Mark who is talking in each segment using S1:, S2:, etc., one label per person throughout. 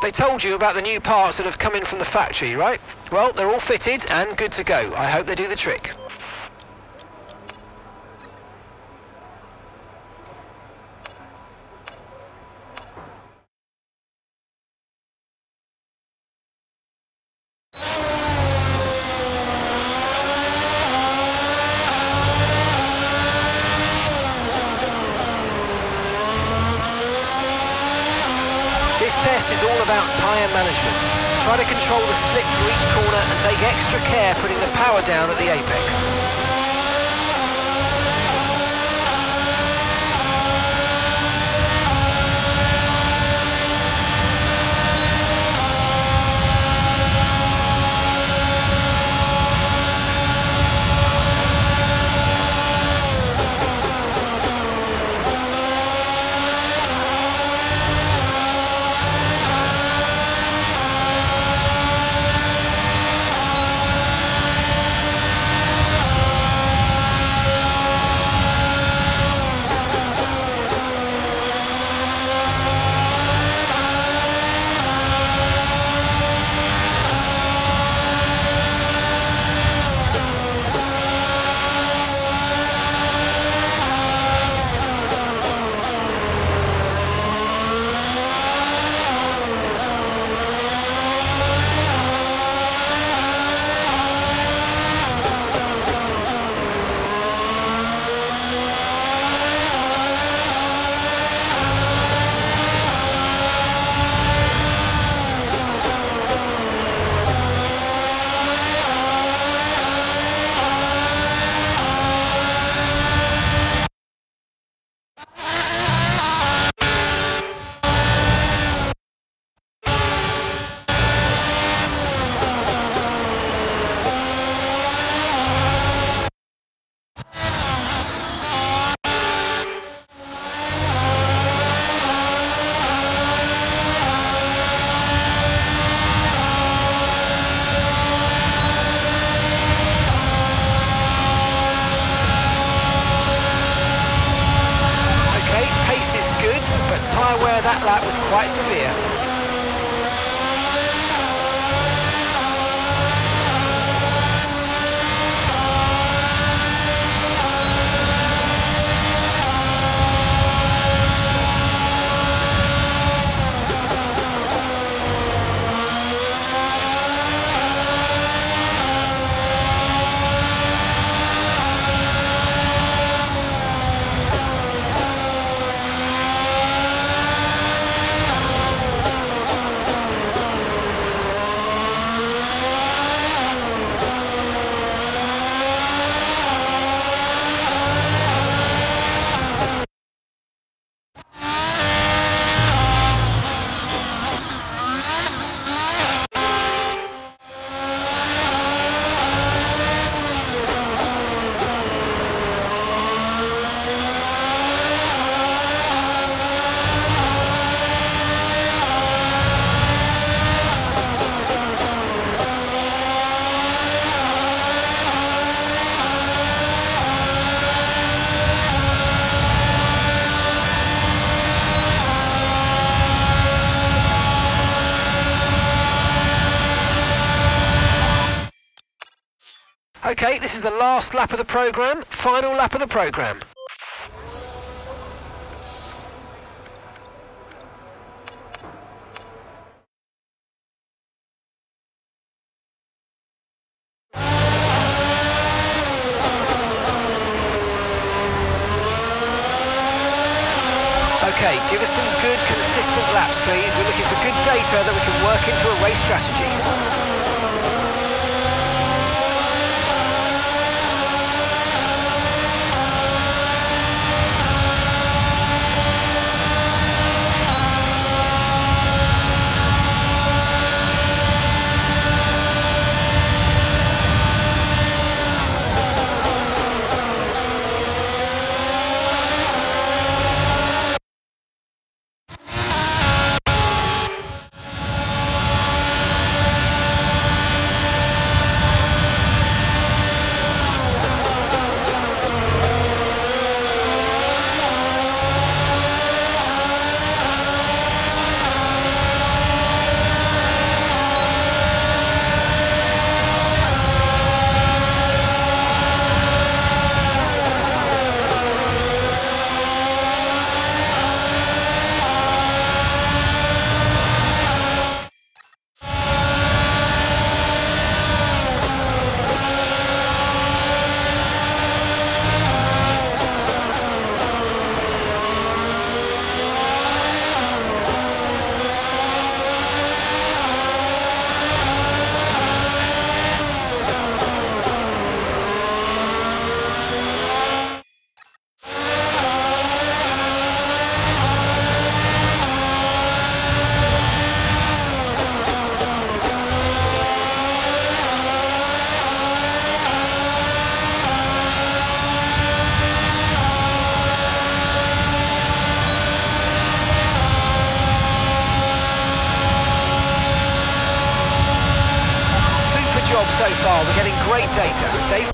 S1: I told you about the new parts that have come in from the factory, right? Well, they're all fitted and good to go. I hope they do the trick. This test is all about tyre management. Try to control the slip through each corner and take extra care putting the power down at the apex. Tyre wear that lap was quite severe. Okay, this is the last lap of the programme, final lap of the programme. Okay, give us some good, consistent laps, please. We're looking for good data that we can work into a race strategy. so far. We're getting great data. Stay.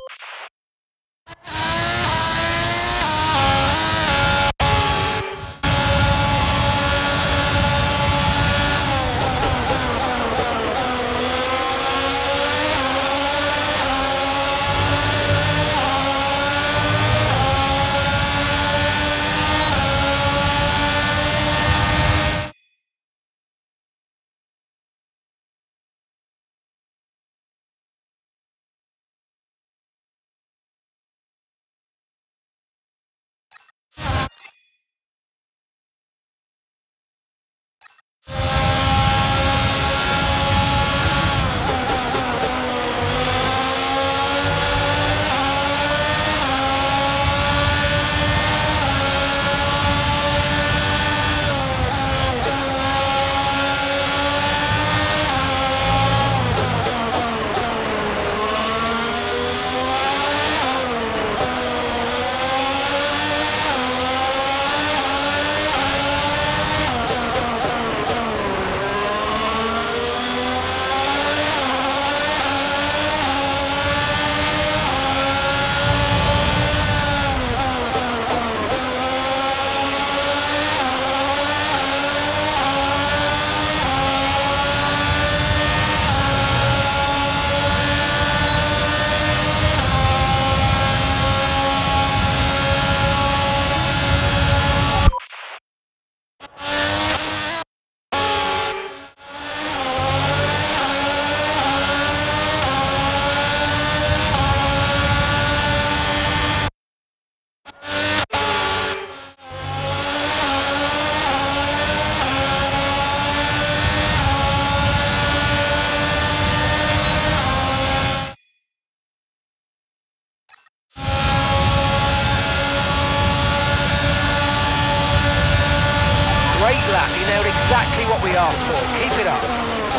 S1: Great lap, you nailed exactly what we asked for. Keep it up.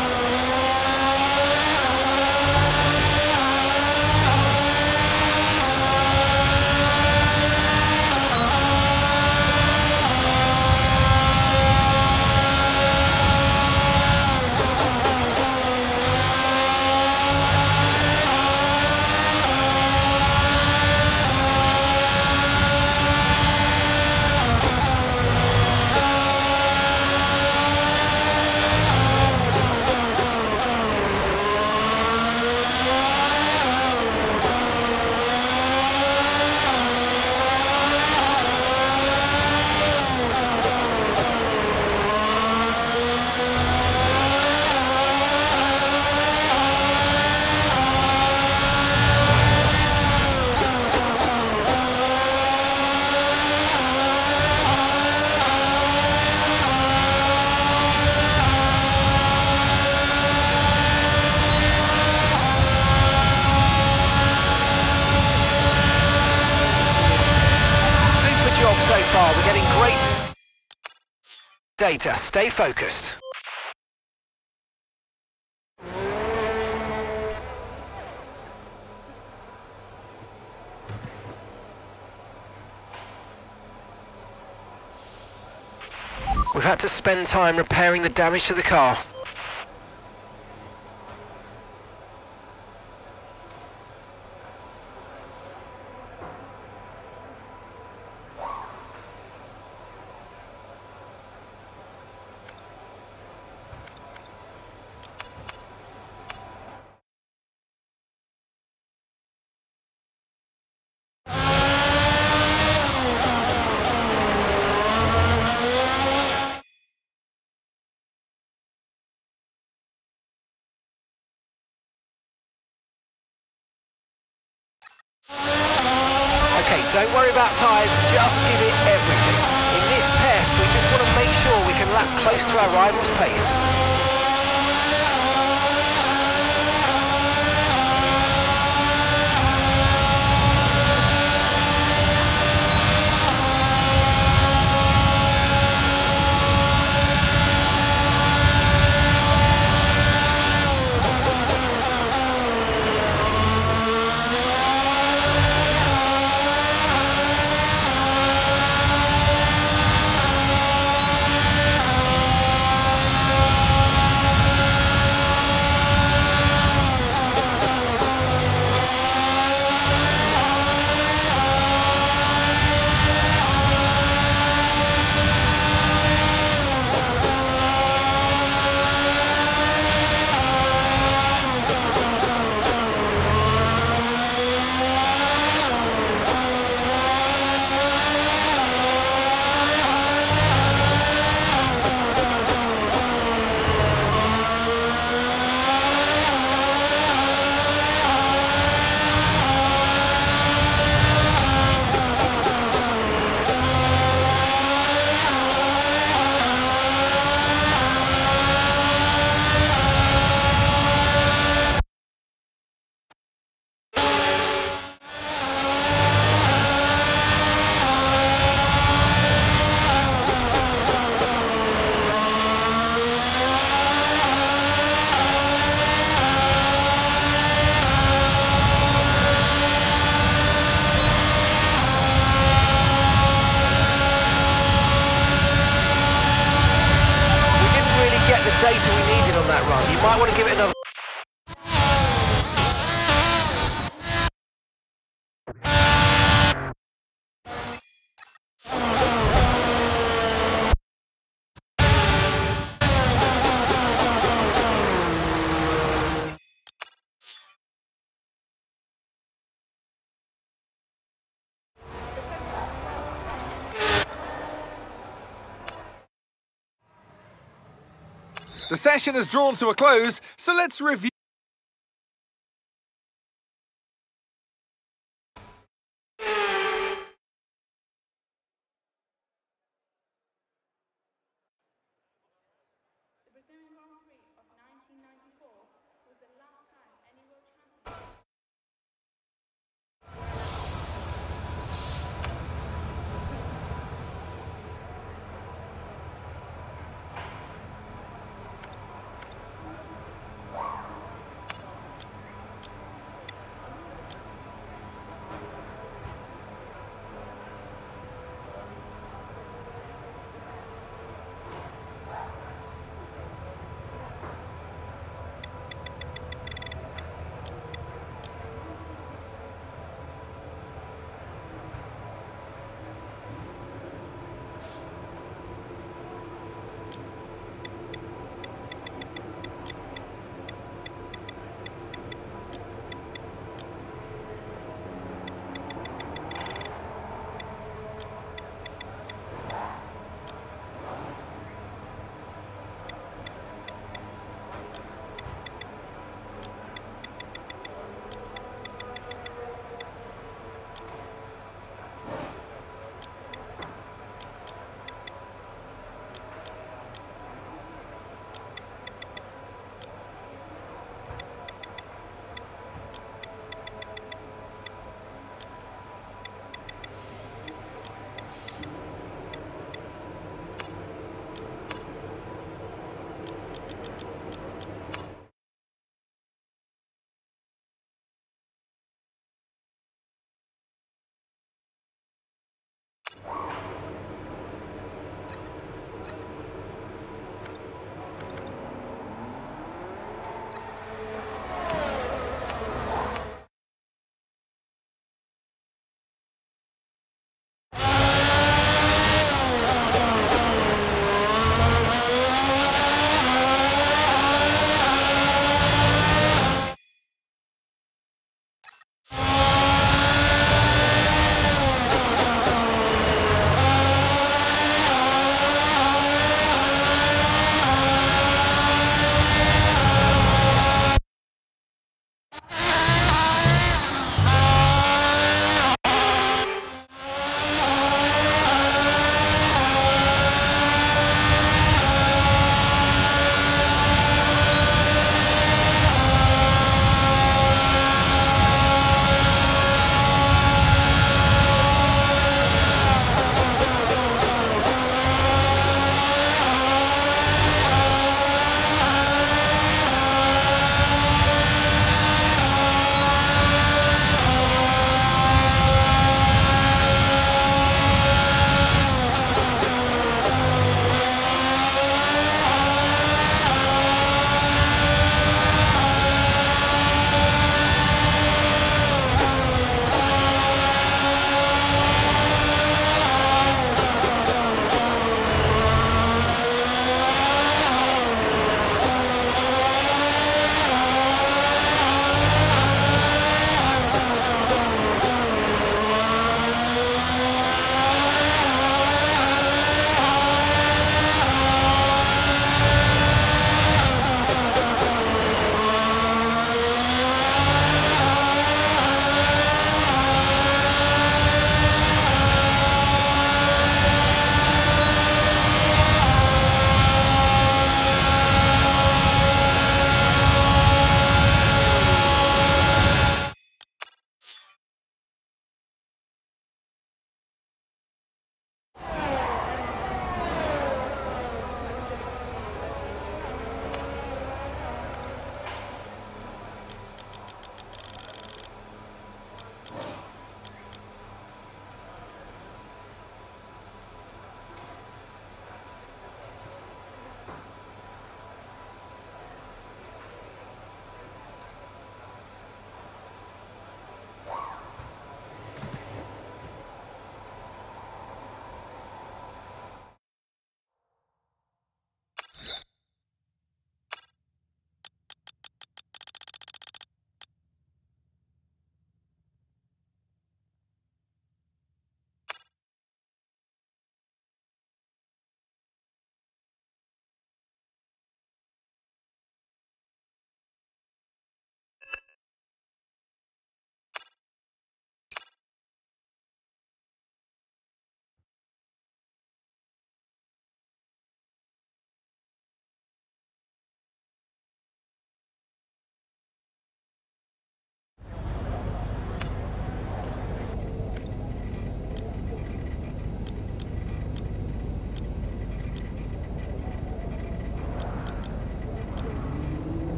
S1: So far, we're getting great data. Stay focused. We've had to spend time repairing the damage to the car. Okay, don't worry about tyres, just give it everything. In this test, we just want to make sure we can lap close to our rival's pace. data we needed on that run. You might want to give it another...
S2: The session has drawn to a close, so let's review.
S3: The Brazilian Grand Prix of 1994 was the last time any world champion...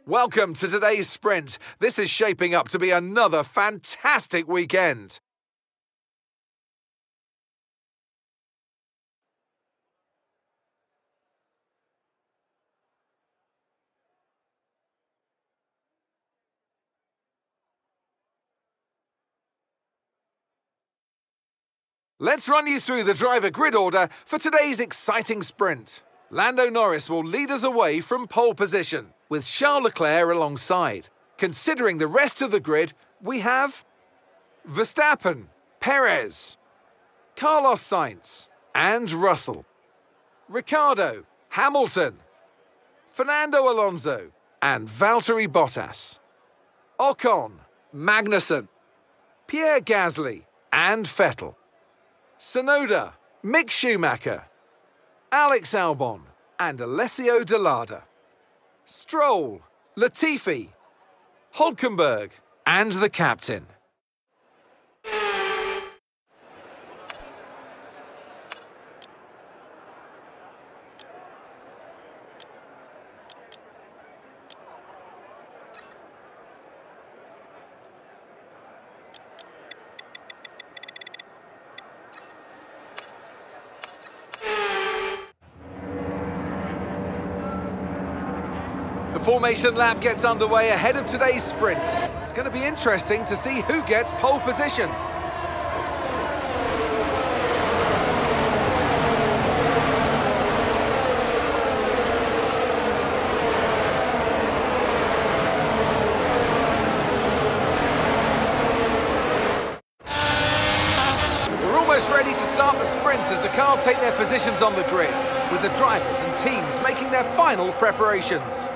S2: Welcome to today's sprint. This is shaping up to be another fantastic weekend. Let's run you through the driver grid order for today's exciting sprint. Lando Norris will lead us away from pole position, with Charles Leclerc alongside. Considering the rest of the grid, we have Verstappen, Perez, Carlos Sainz, and Russell, Ricciardo, Hamilton, Fernando Alonso, and Valtteri Bottas, Ocon, Magnussen, Pierre Gasly, and Vettel, Tsunoda, Mick Schumacher, Alex Albon, and Alessio De Lada, Stroll, Latifi, Hülkenberg, and the captain. The formation lap gets underway ahead of today's sprint. It's going to be interesting to see who gets pole position. We're almost ready to start the sprint as the cars take their positions on the grid, with the drivers and teams making their final preparations.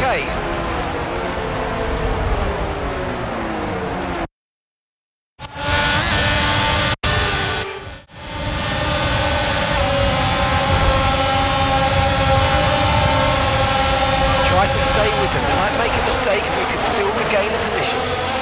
S1: okay. Try to stay with them. They might make a mistake and we could still regain the position.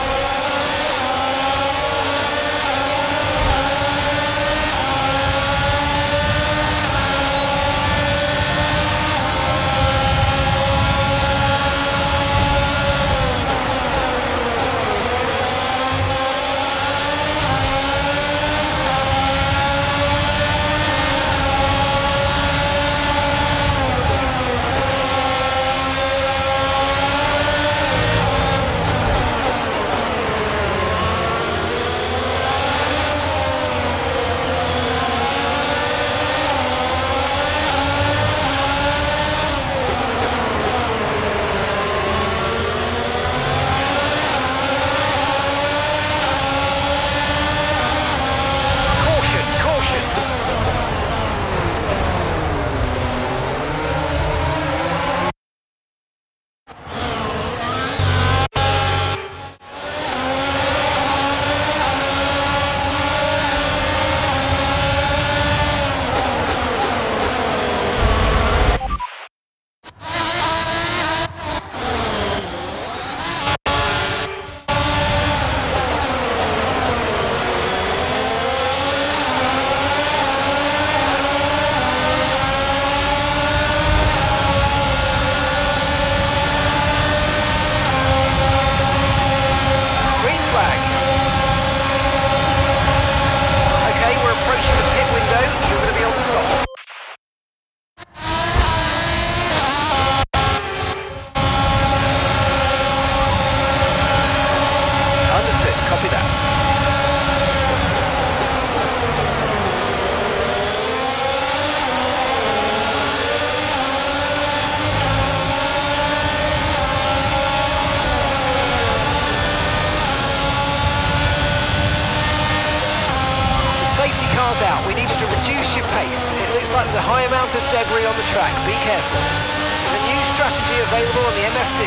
S1: Out. We need you to reduce your pace. It looks like there's a high amount of debris on the track. Be careful. There's a new strategy available on the MFD.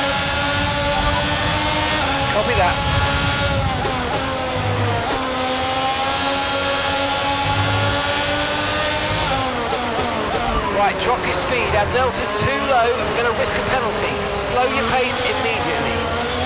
S1: Copy that. Right, drop your speed. Our delta's too low and we're going to risk a penalty. Slow your pace immediately.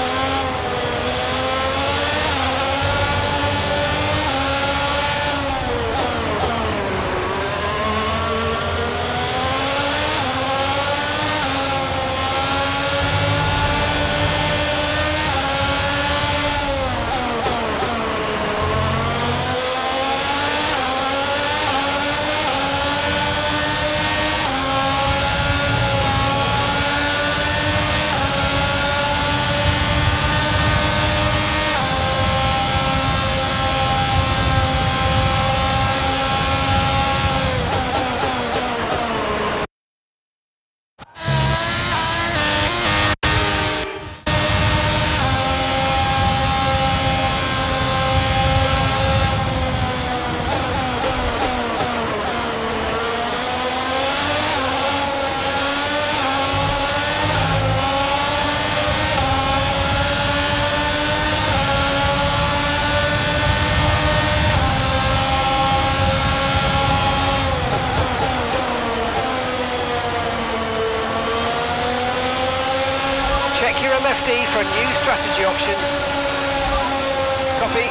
S1: Check your MFD for a new strategy option. Copy.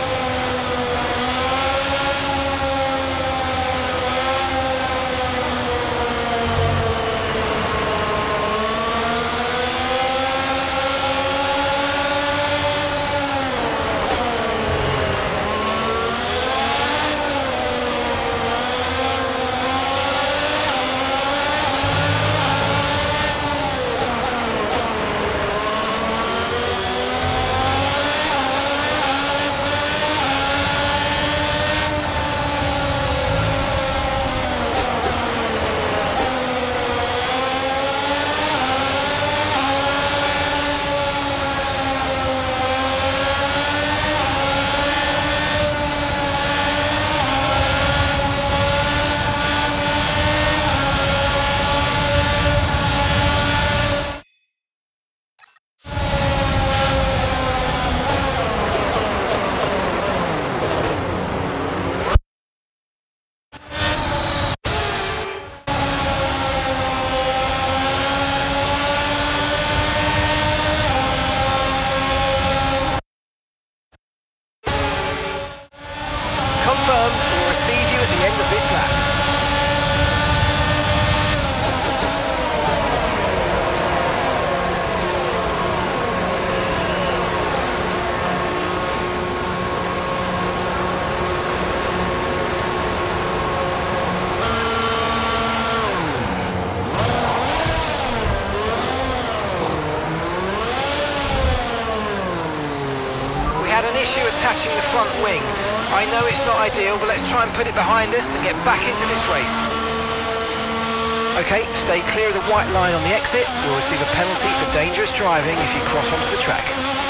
S1: issue attaching the front wing. I know it's not ideal, but let's try and put it behind us and get back into this race. Okay, stay clear of the white line on the exit. You'll receive a penalty for dangerous driving if you cross onto the track.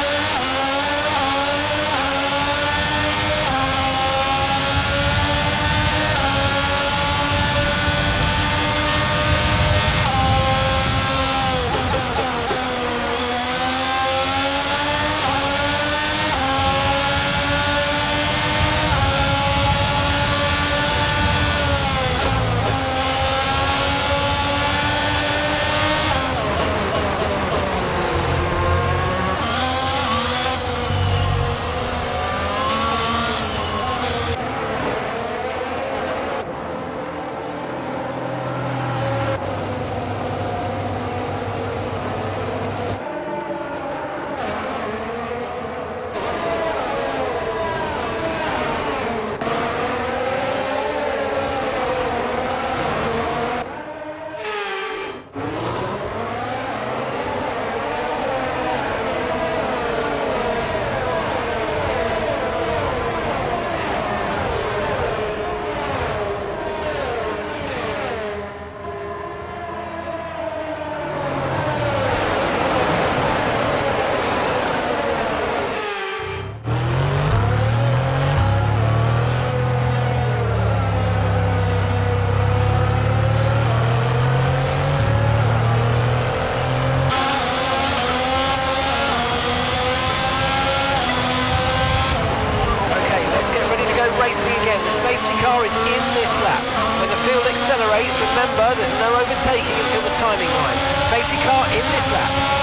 S1: Racing again, the safety car is in this lap. When the field accelerates, remember there's no overtaking until the timing line. Safety car in this lap.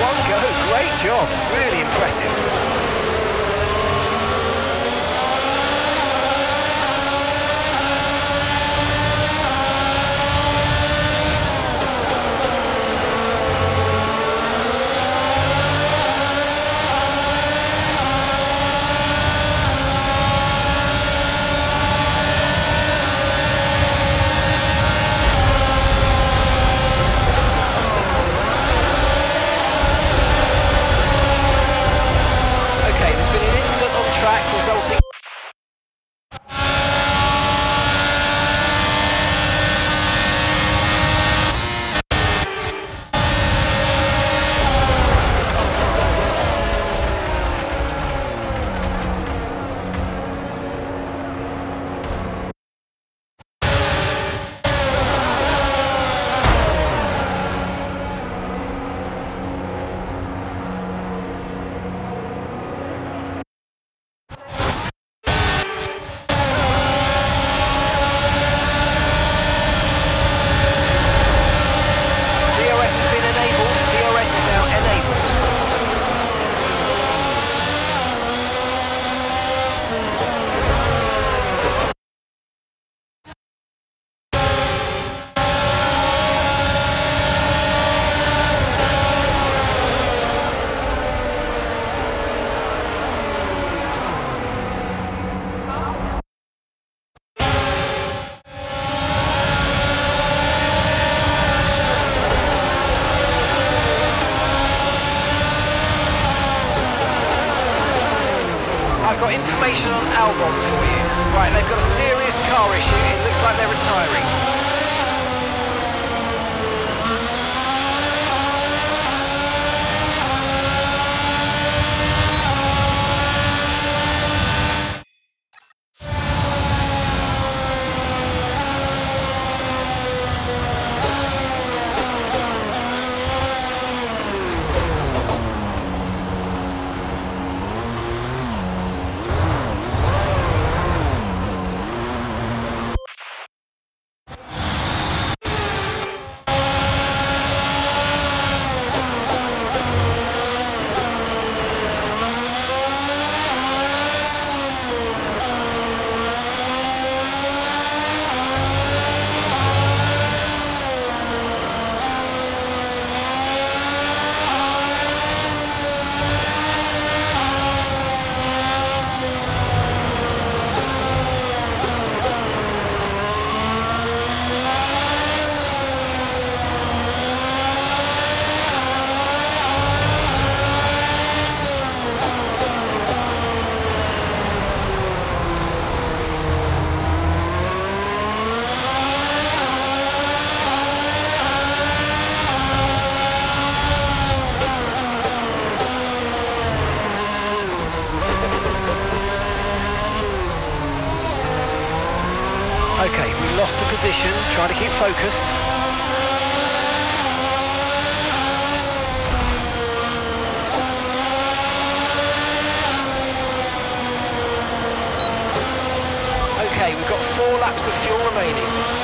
S1: one go. Great job. Really impressive. Resulting I've got information on Albon for you. Right, they've got a serious car issue. It looks like they're retiring. Okay, we lost the position, trying to keep focus. Okay, we've got 4 laps of fuel remaining.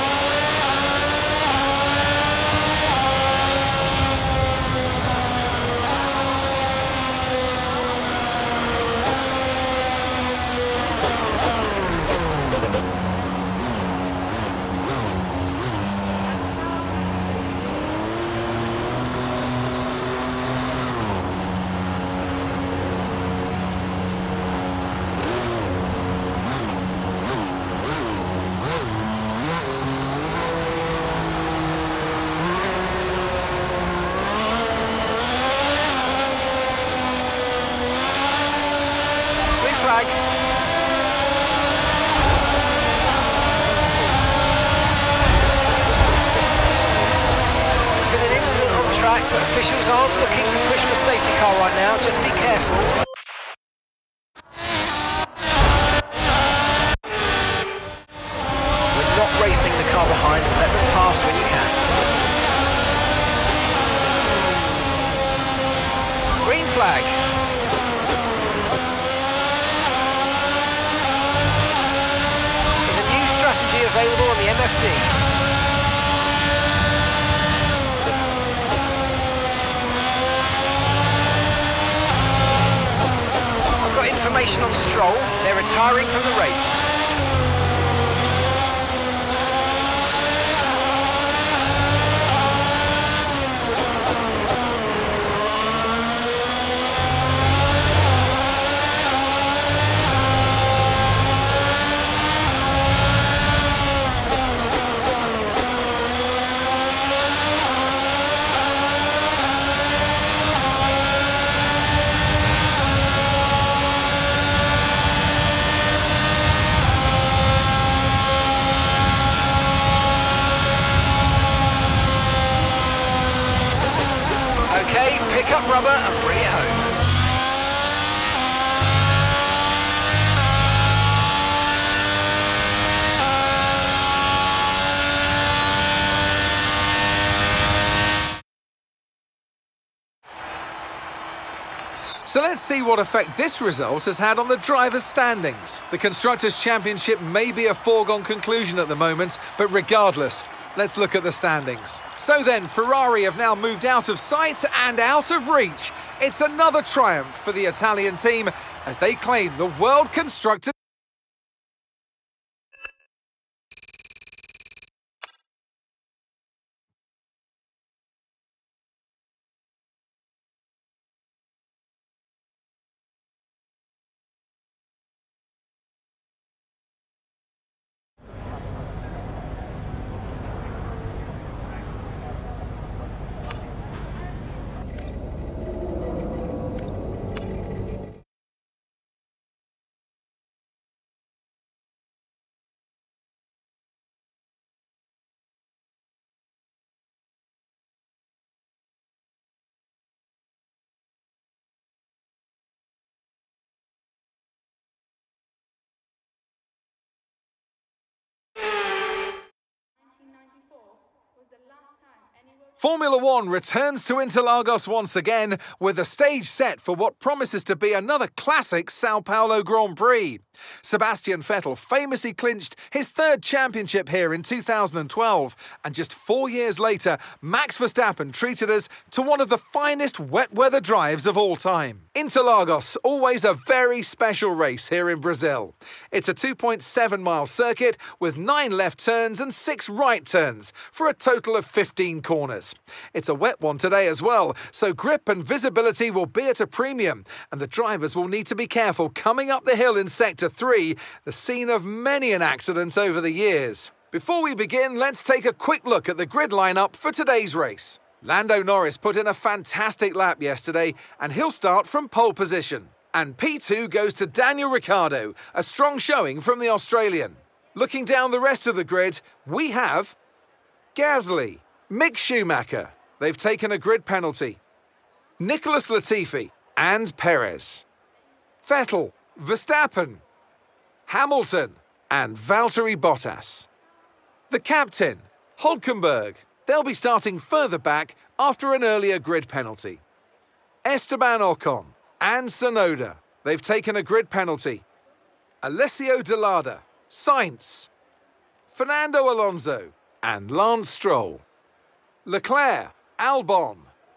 S1: Flag. There's been an incident on track, but officials aren't looking to push for safety car right now. Just be careful. We're not racing the car behind. Let them pass when you can. Green flag. Strategy available on the MFD. information on Stroll. They're retiring from the race. Okay, pick up rubber and bring it home.
S2: So let's see what effect this result has had on the drivers' standings. The Constructors' Championship may be a foregone conclusion at the moment, but regardless, let's look at the standings. So then, Ferrari have now moved out of sight and out of reach. It's another triumph for the Italian team as they claim the World Constructors. Formula One returns to Interlagos once again with the stage set for what promises to be another classic Sao Paulo Grand Prix. Sebastian Vettel famously clinched his third championship here in 2012, and just 4 years later, Max Verstappen treated us to one of the finest wet weather drives of all time. Interlagos, always a very special race here in Brazil. It's a 2.7-mile circuit with 9 left turns and 6 right turns for a total of 15 corners. It's a wet one today as well, so grip and visibility will be at a premium, and the drivers will need to be careful coming up the hill in Sector 3, the scene of many an accident over the years. Before we begin, let's take a quick look at the grid lineup for today's race. Lando Norris put in a fantastic lap yesterday, and he'll start from pole position. And P2 goes to Daniel Ricciardo, a strong showing from the Australian. Looking down the rest of the grid, we have Gasly, Mick Schumacher, they've taken a grid penalty, Nicholas Latifi and Perez, Vettel, Verstappen, Hamilton and Valtteri Bottas. The captain, Hülkenberg, they'll be starting further back after an earlier grid penalty. Esteban Ocon and Tsunoda, they've taken a grid penalty. Alessio De Lada, Sainz, Fernando Alonso and Lance Stroll. Leclerc, Albon,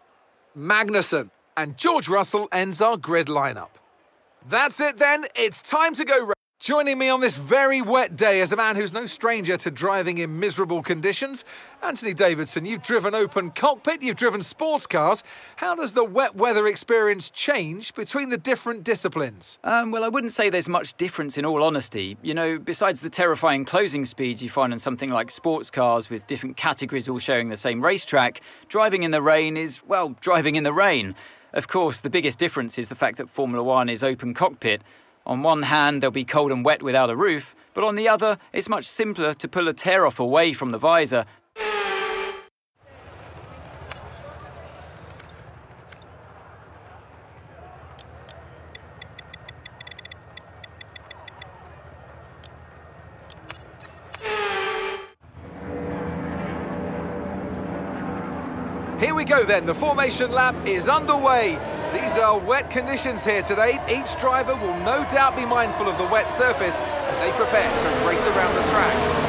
S2: Magnussen and George Russell ends our grid lineup. That's it then, it's time to go. Joining me on this very wet day is a man who's no stranger to driving in miserable conditions. Anthony Davidson, you've driven open cockpit, you've driven sports cars. How does the wet weather experience change between the different disciplines?
S4: Well, I wouldn't say there's much difference in all honesty. You know, besides the terrifying closing speeds you find on something like sports cars with different categories all sharing the same racetrack, driving in the rain is, well, driving in the rain. Of course, the biggest difference is the fact that Formula One is open cockpit. On one hand, they'll be cold and wet without a roof, but on the other, it's much simpler to pull a tear-off away from the visor.
S2: Here we go then, the formation lap is underway. These are wet conditions here today. Each driver will no doubt be mindful of the wet surface as they prepare to race around the track.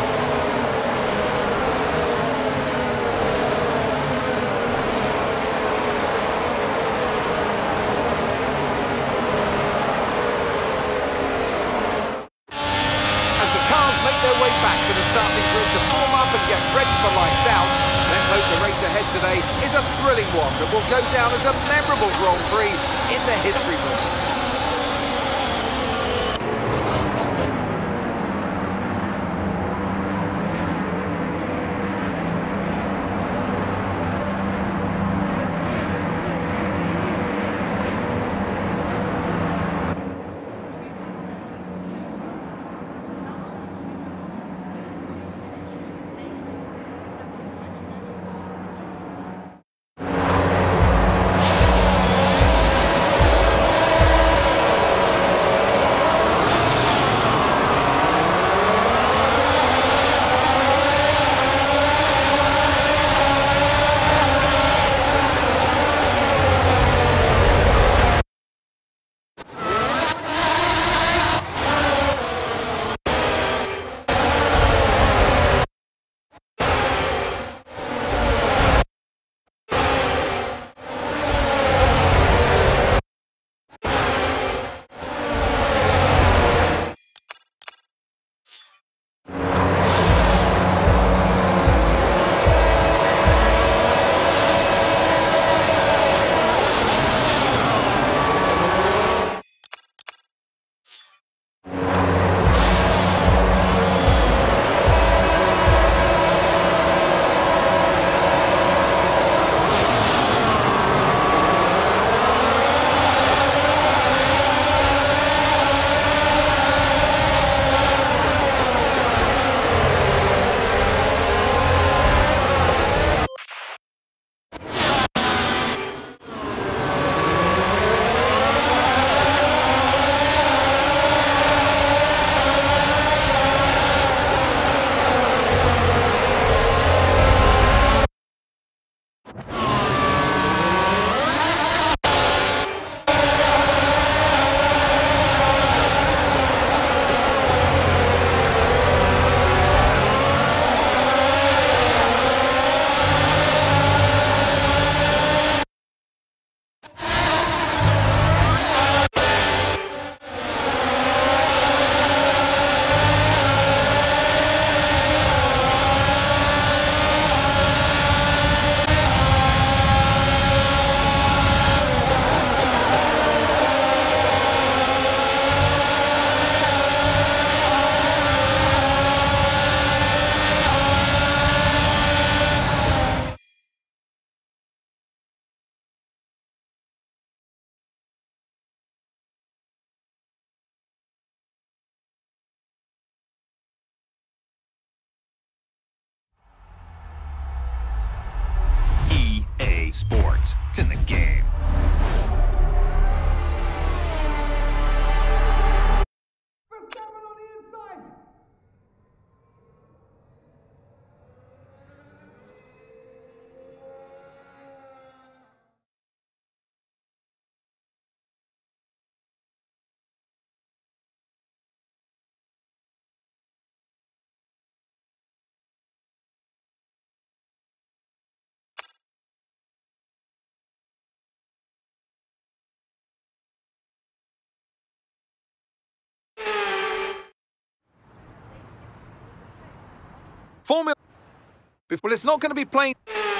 S2: their way back to the starting grid to form up and get ready for lights out. Let's hope the race ahead today is a thrilling one that will go down as a memorable Grand Prix in the history books.
S5: Sports. It's in the game.
S2: Formula... Well, it's not going to be plain...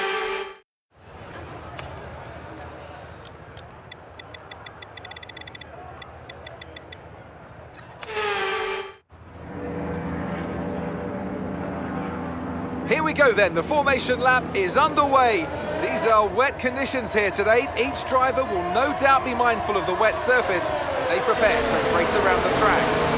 S2: Here we go then, the formation lap is underway. These are wet conditions here today. Each driver will no doubt be mindful of the wet surface as they prepare to race around the track.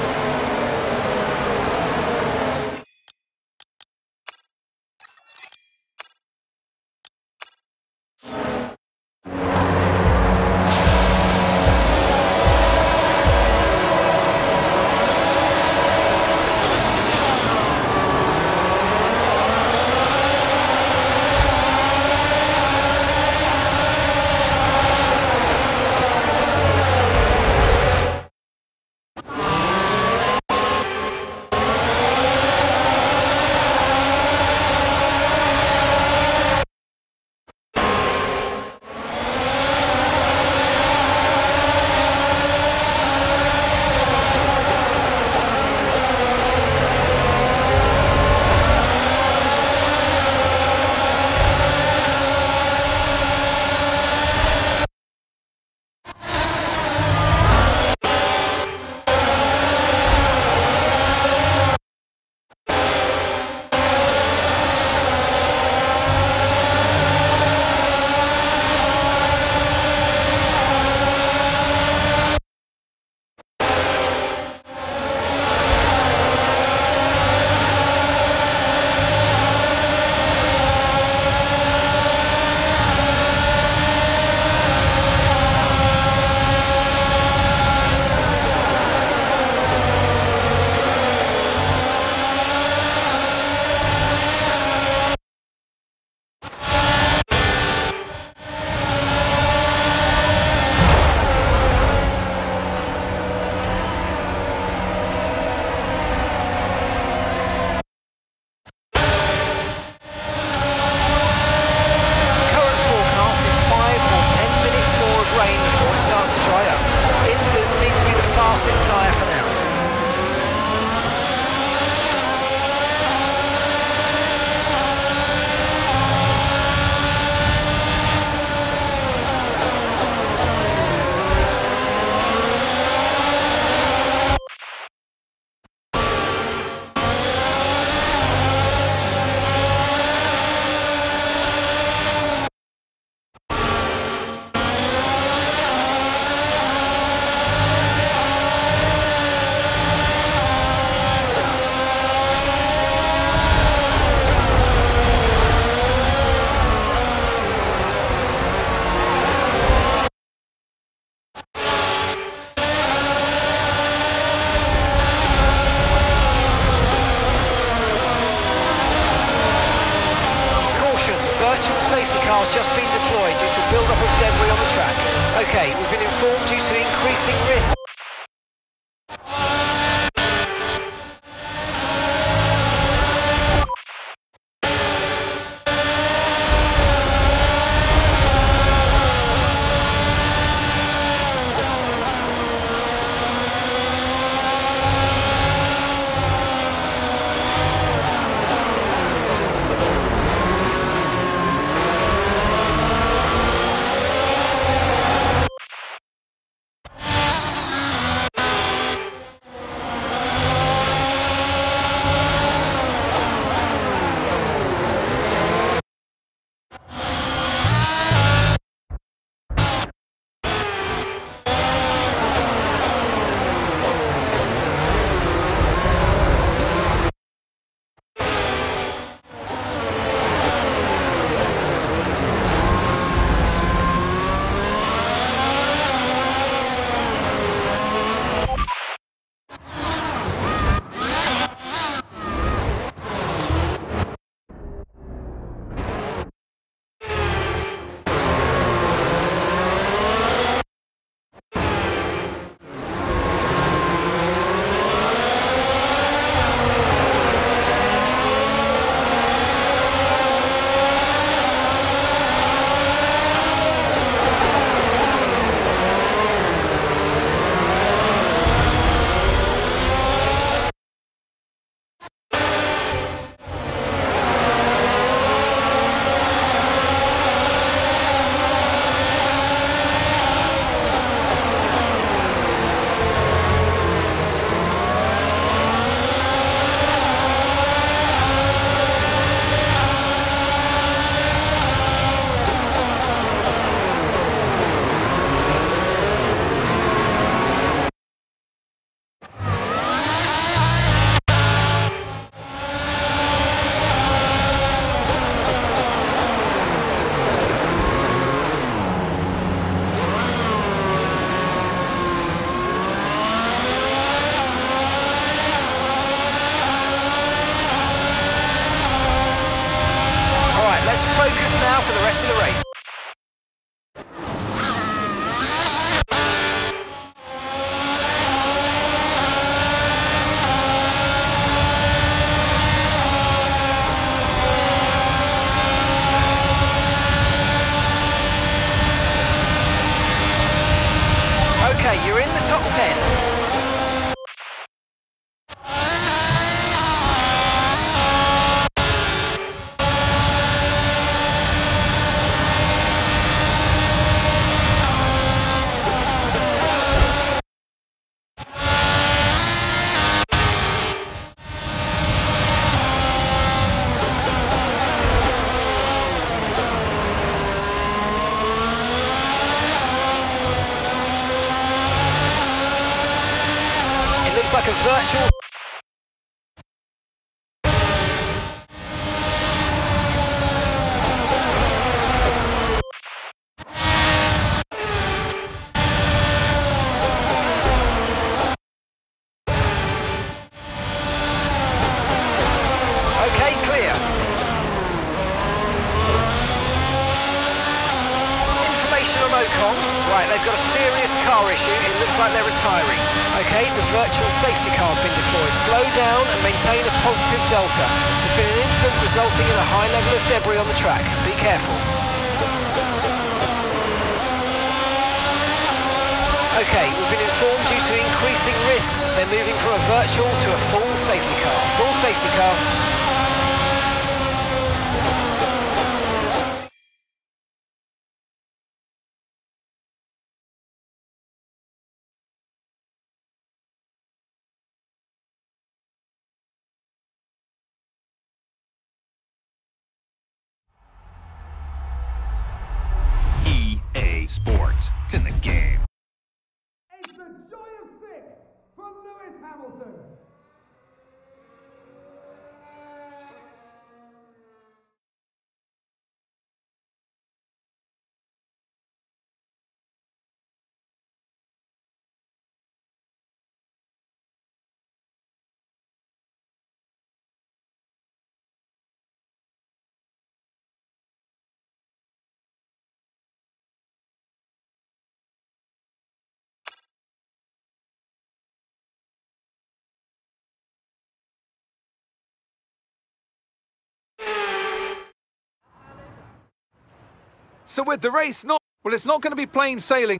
S1: car's just been deployed due to build-up of debris on the track. Okay, we've been informed due to increasing risk. Focus now for the rest of the race. Okay, you're in the top 10. Looks like a virtual... Okay, clear. Information on Ocon. Right, they've got a serious car issue. It looks like they're retiring. Okay, the virtual safety car's been deployed. Slow down and maintain a positive delta. There's been an incident resulting in a high level of debris on the track. Be careful. Okay, we've been informed due to increasing risks, they're moving from a virtual to a full safety car. Full safety car.
S5: EA Sports. It's in the game.
S2: It's the joy of 6 for Lewis Hamilton. So with the race it's not going to be plain sailing.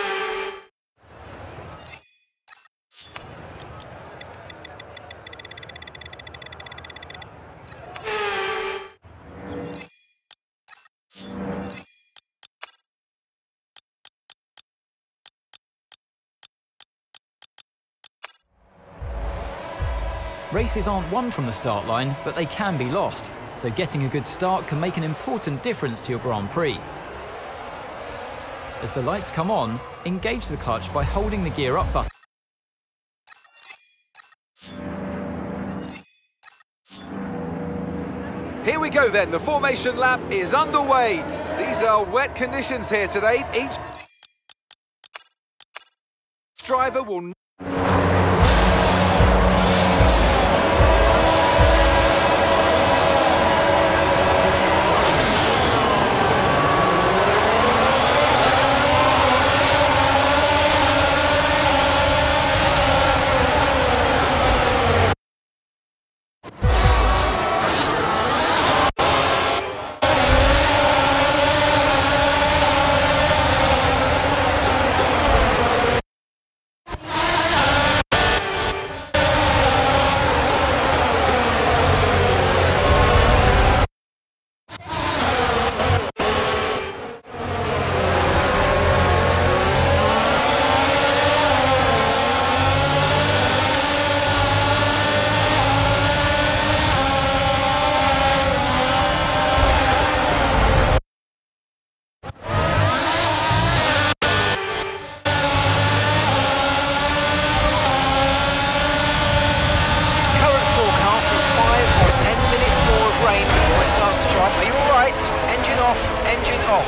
S6: Races aren't won from the start line, but they can be lost, so getting a good start can make an important difference to your Grand Prix. As the lights come on, engage the clutch by holding the gear up button.
S2: Here we go then, the formation lap is underway. These are wet conditions here today. Each driver will...
S1: Engine off.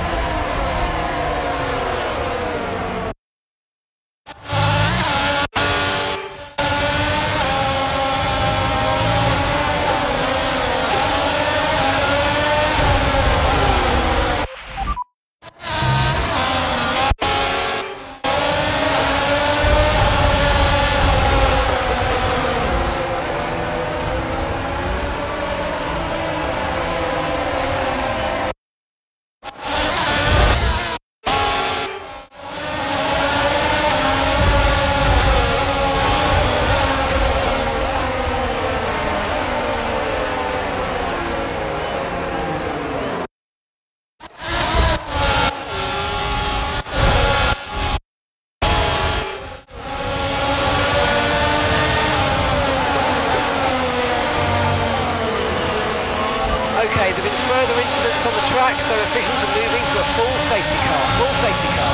S1: Okay, there have been further incidents on the track, so officials are moving to a full safety car. Full safety car.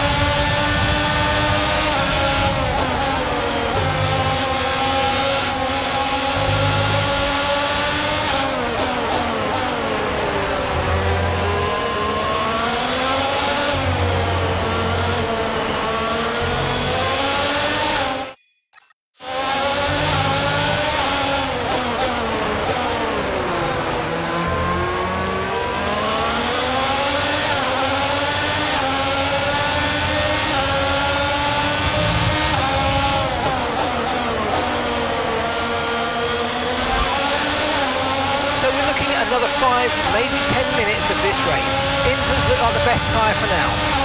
S1: Another 5, maybe 10 minutes of this race. Inters look like the best tyre for now.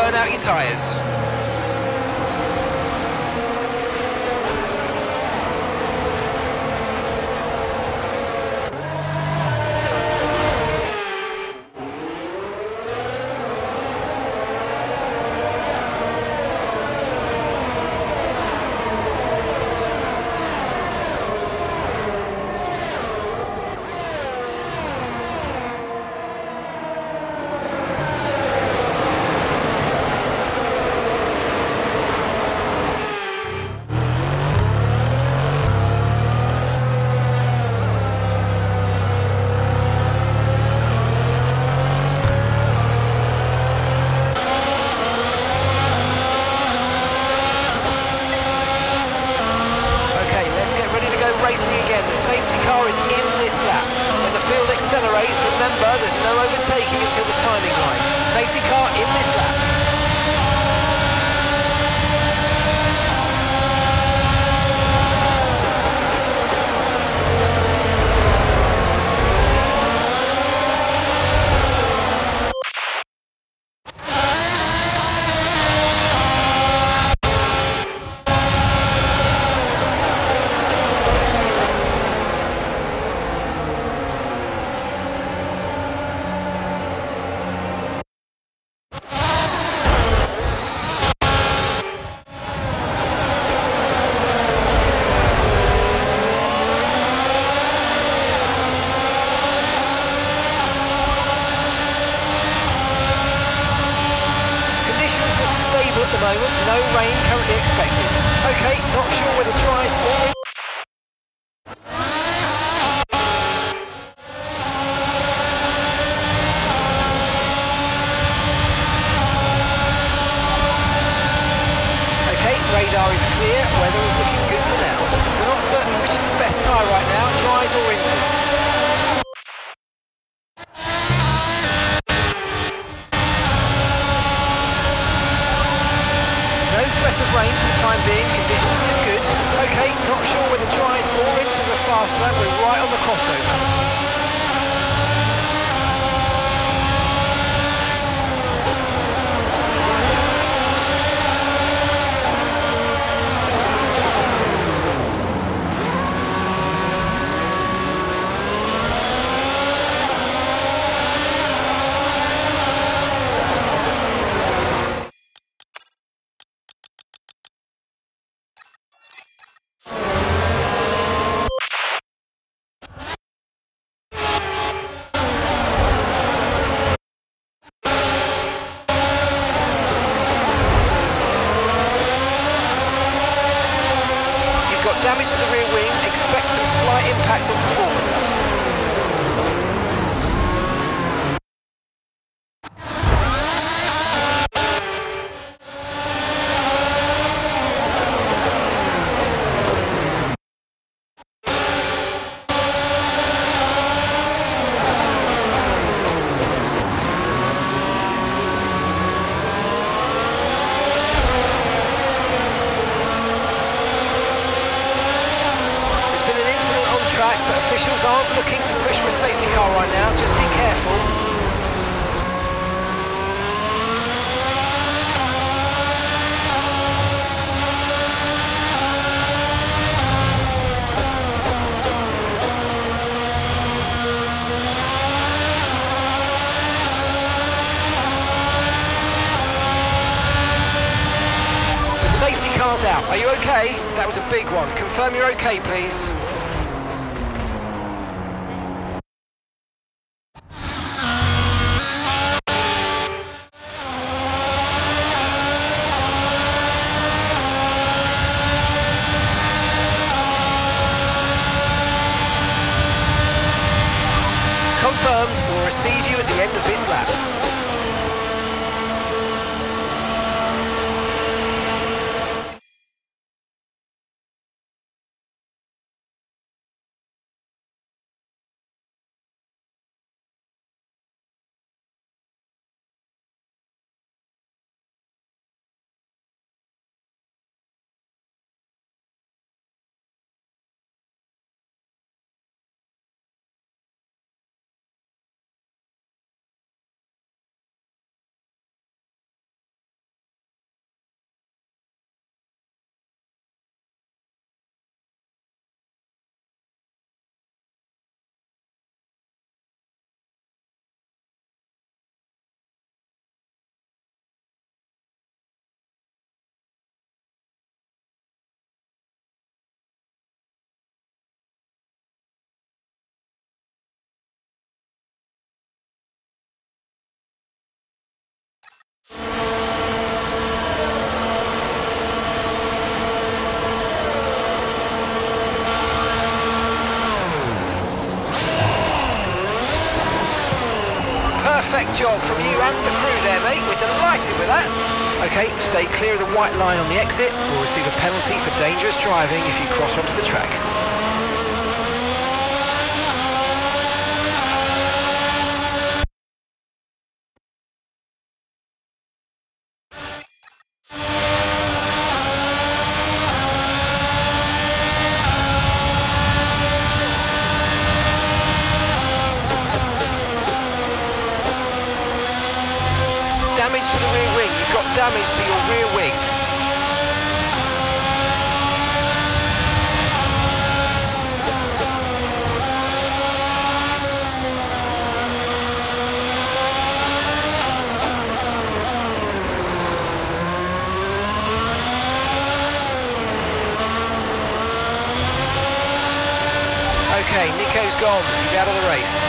S1: burn out your tyres. Racing again, the safety car is in this lap. When the field accelerates, remember there's no overtaking until the timing line. Safety car in this lap. At the moment, no rain currently expected. Okay, not sure whether dries or... Okay, radar is clear, weather is looking good for now. We're not certain which is the best tyre right now, dries or inters. Threat of rain for the time being, conditions look good. Okay, not sure whether dries or inters are faster, we're right on the crossover. Damage to the rear wing, expect some slight impact on performance. But officials aren't looking to push for a safety car right now, just be careful. The safety car's out. Are you okay? That was a big one. Confirm you're okay, please. Confirmed, we'll receive you at the end of this lap. job from you and the crew there, mate. We're delighted with that. Okay, stay clear of the white line on the exit. We'll receive a penalty for dangerous driving if you cross onto the track. Damage to the rear wing. You've got damage to your rear wing. Okay, Nico's gone. He's out of the race.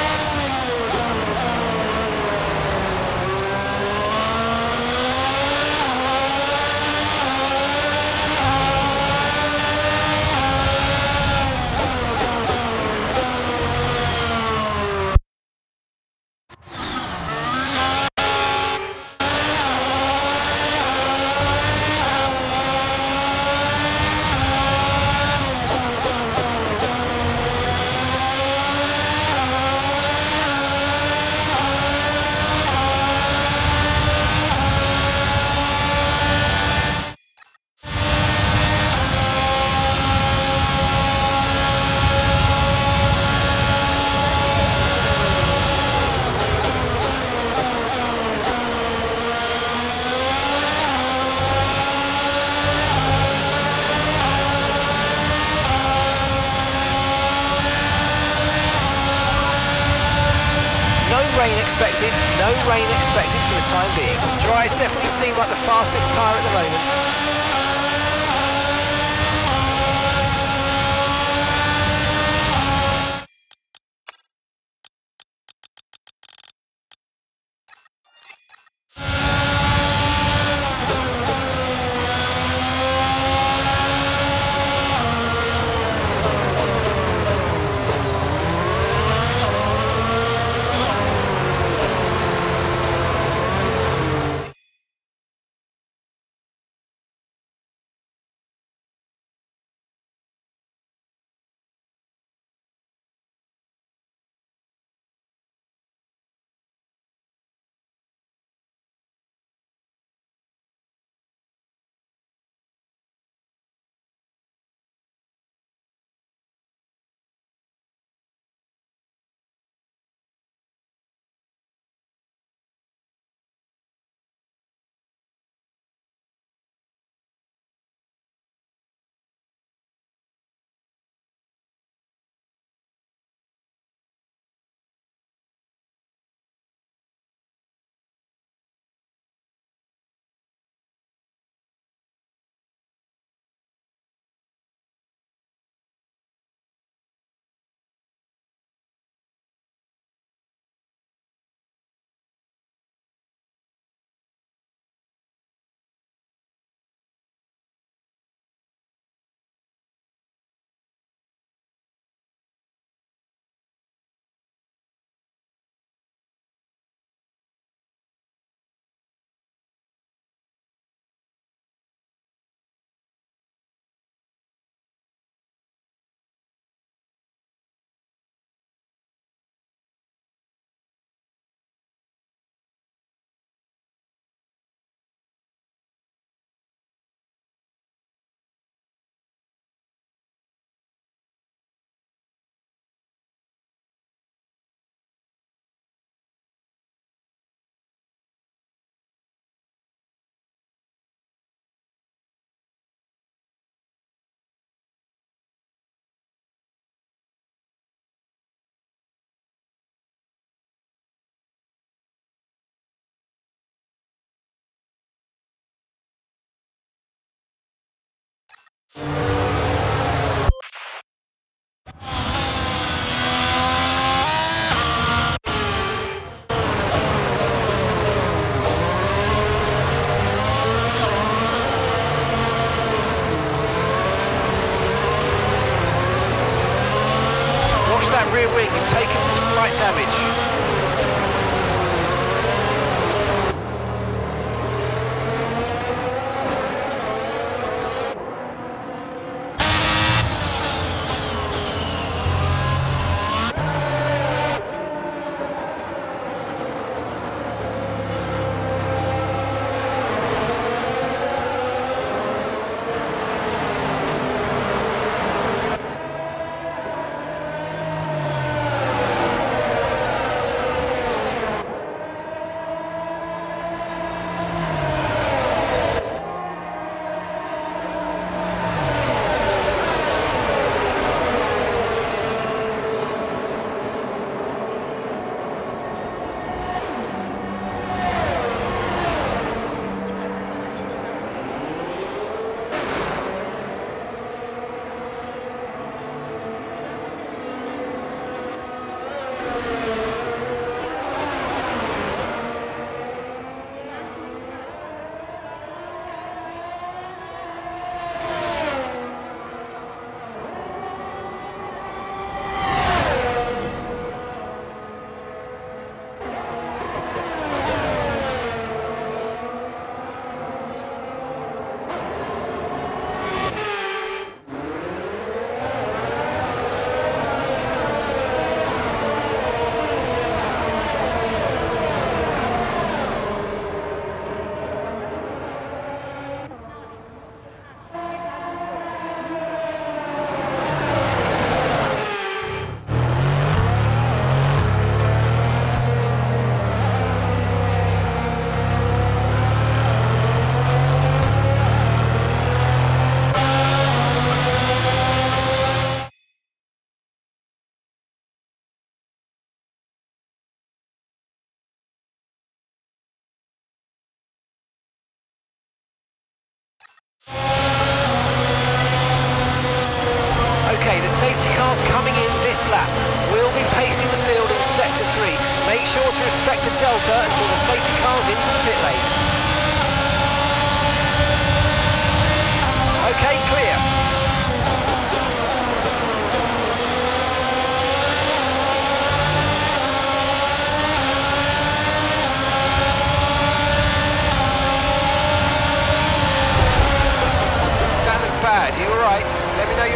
S1: No rain expected for the time being. Dry's definitely seemed like the fastest tyre at the moment.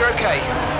S1: you're okay.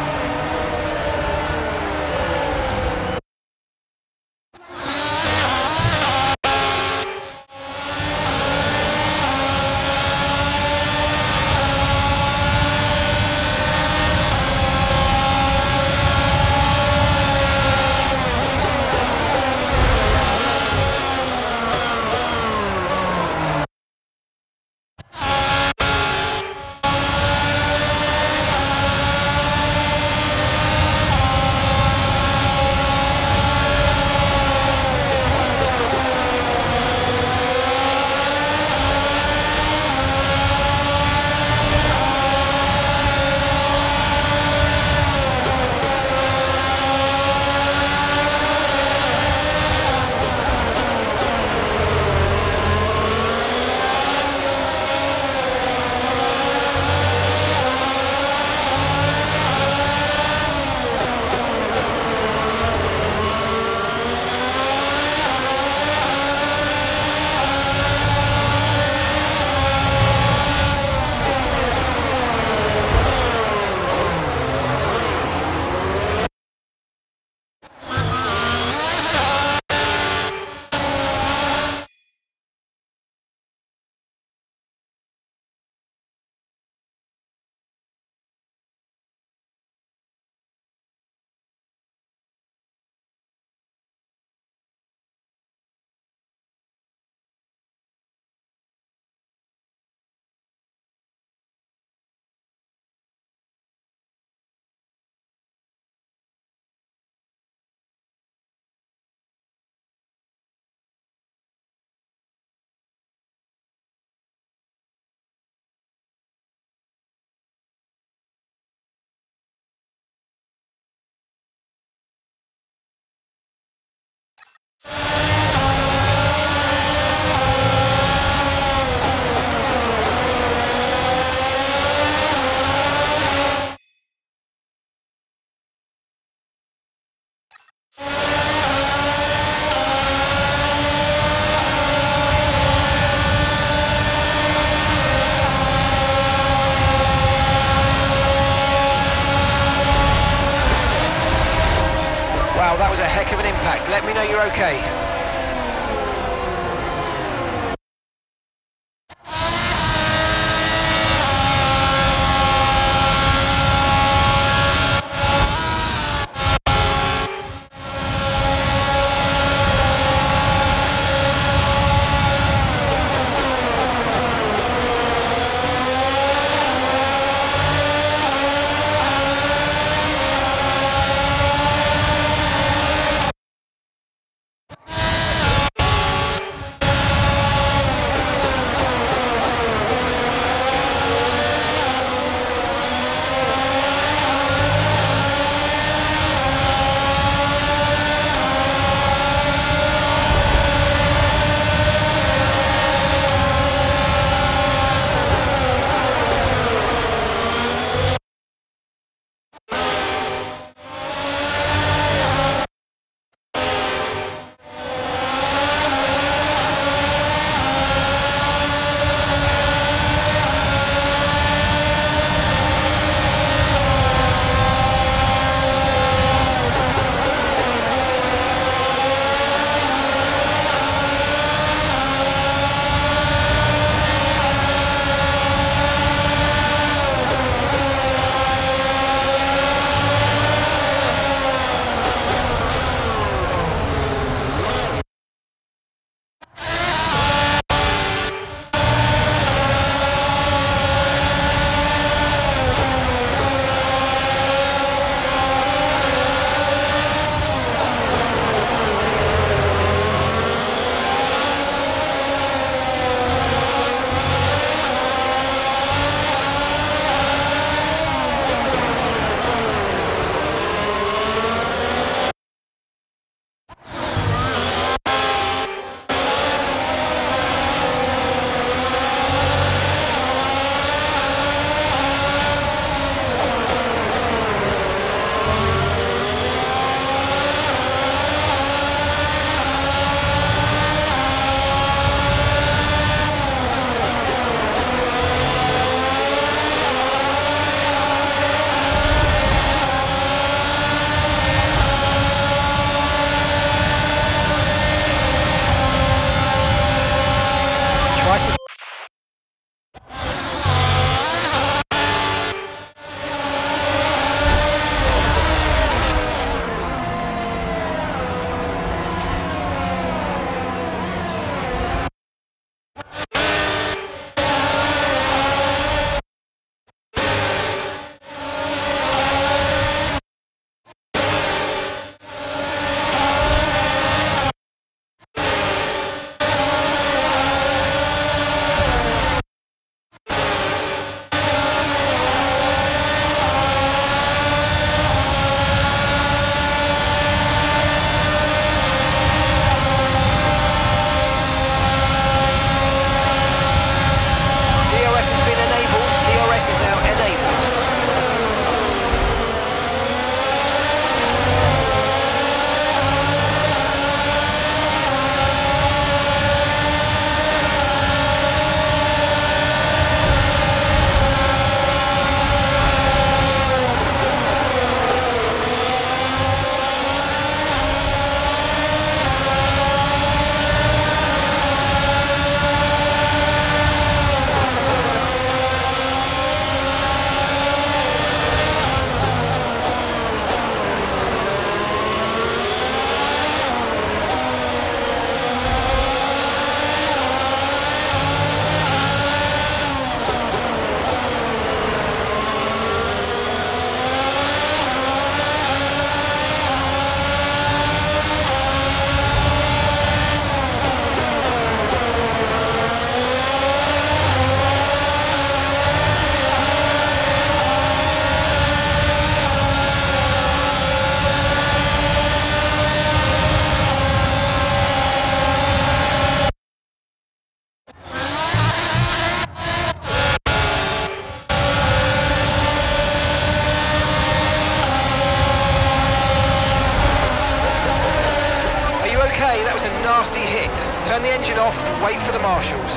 S1: Wow, that was a heck of an impact. Let me know you're okay. Right as DRS has been enabled. DRS is now enabled. Are you okay? That was a nasty hit. Turn the engine off and wait for the marshals.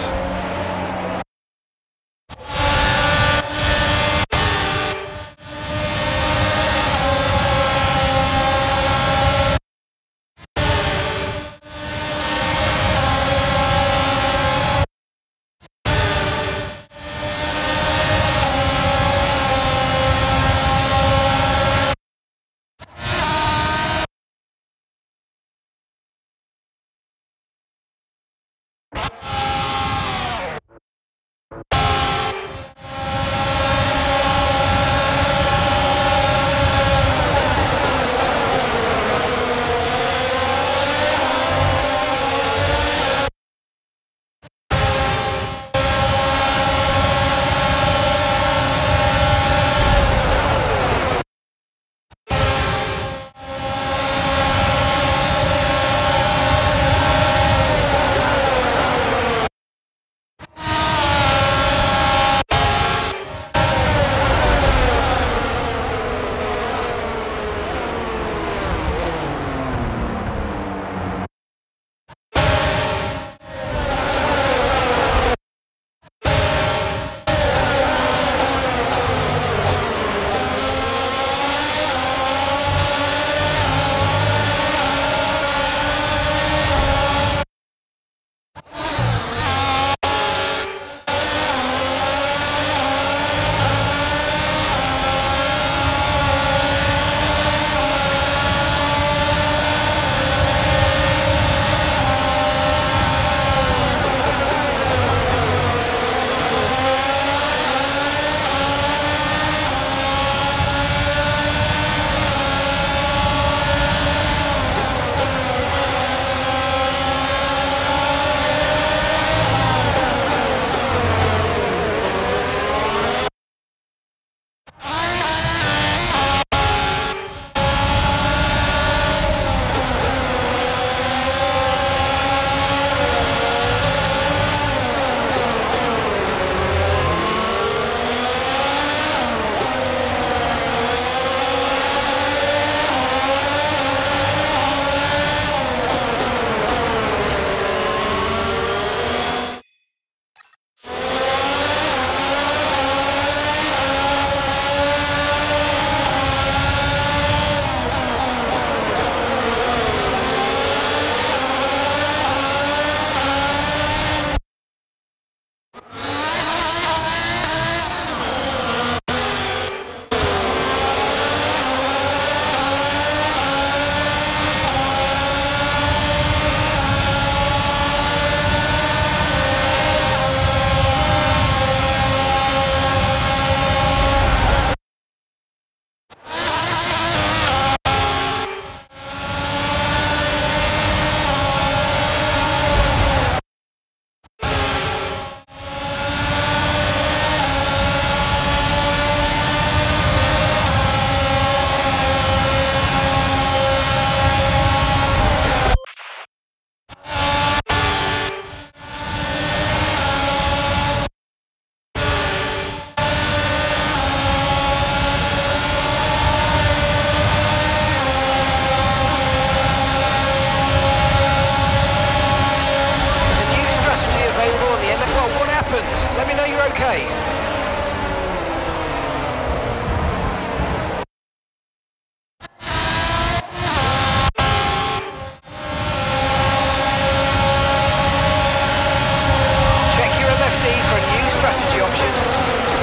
S1: okay. Check your MFD for a new strategy option.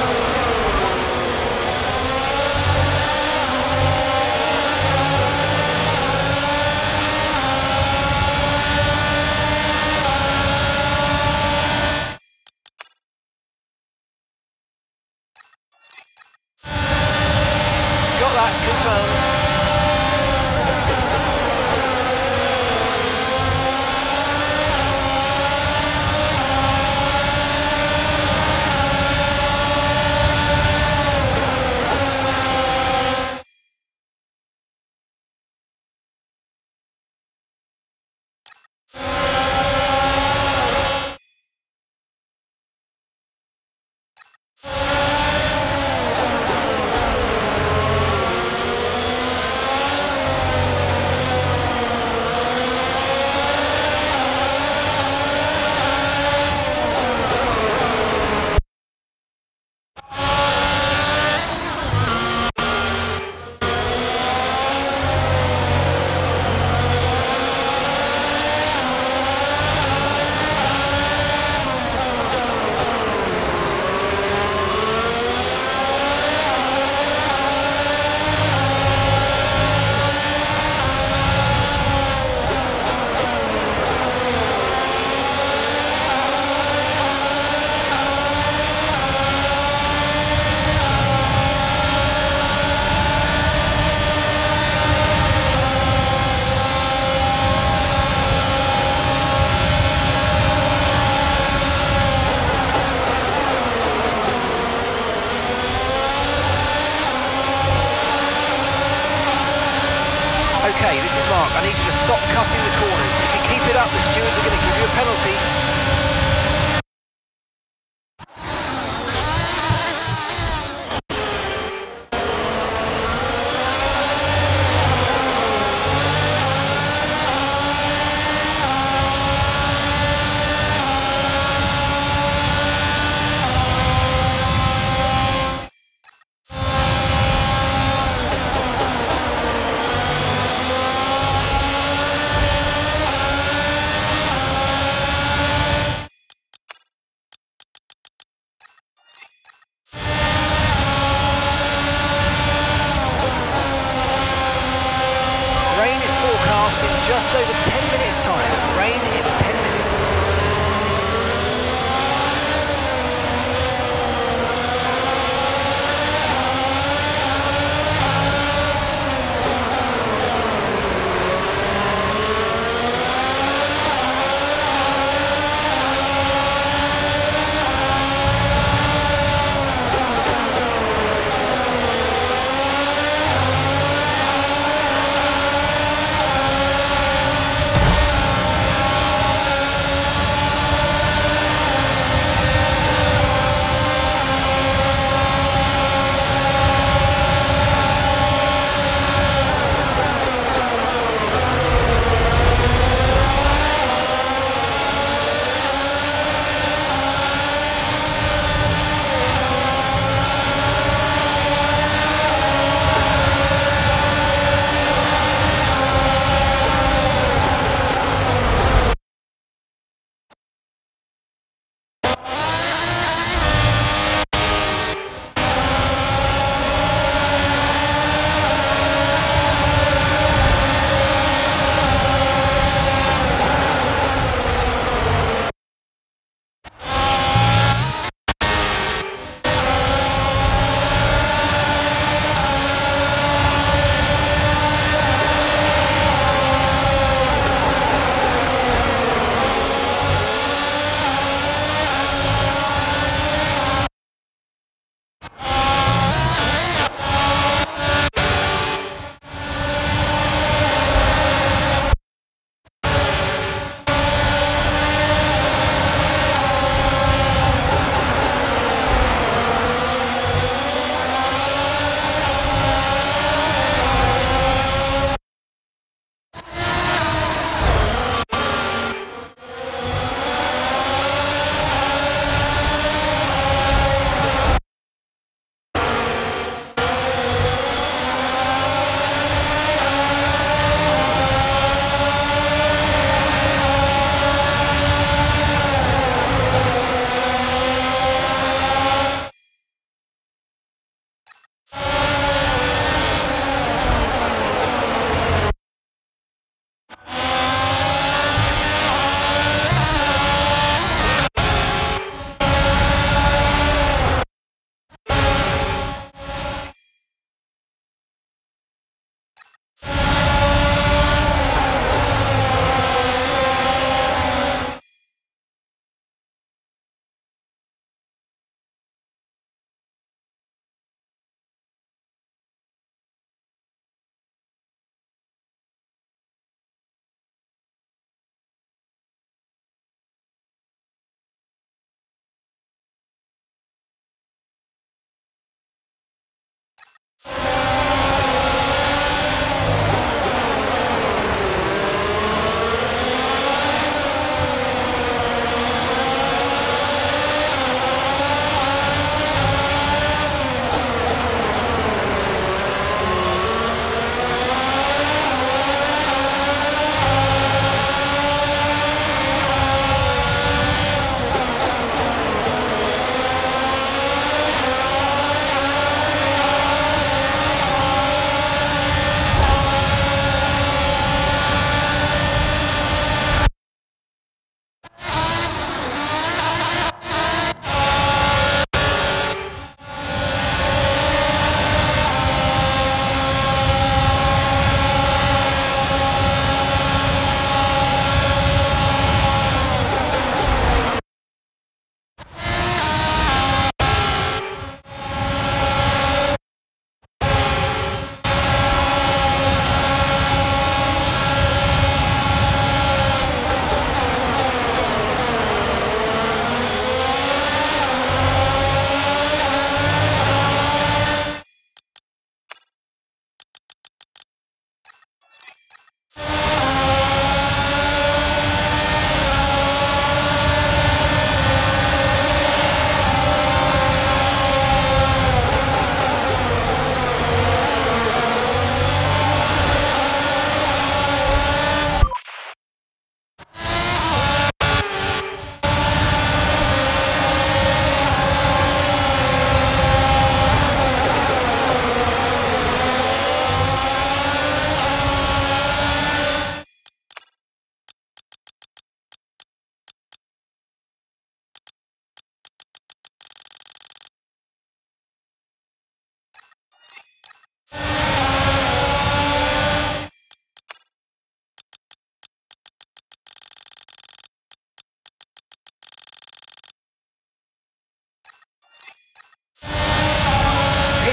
S1: Got that confirmed. Okay, this is Mark. I need you to stop cutting the corners. If you keep it up, the stewards are going to give you a penalty.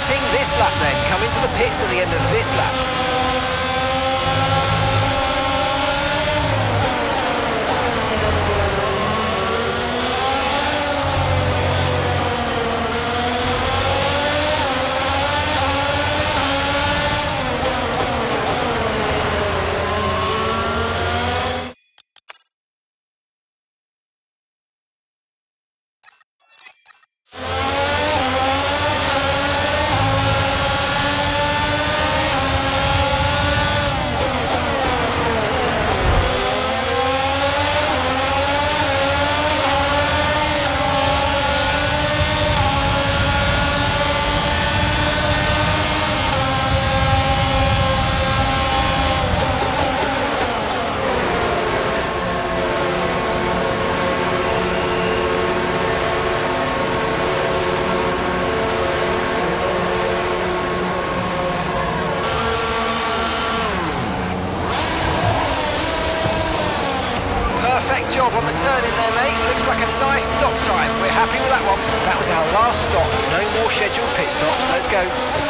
S1: Starting this lap then, coming to the pits at the end of this lap. Perfect job on the turn in there, mate. Looks like a nice stop time. We're happy with that one. That was our last stop. No more scheduled pit stops. Let's go.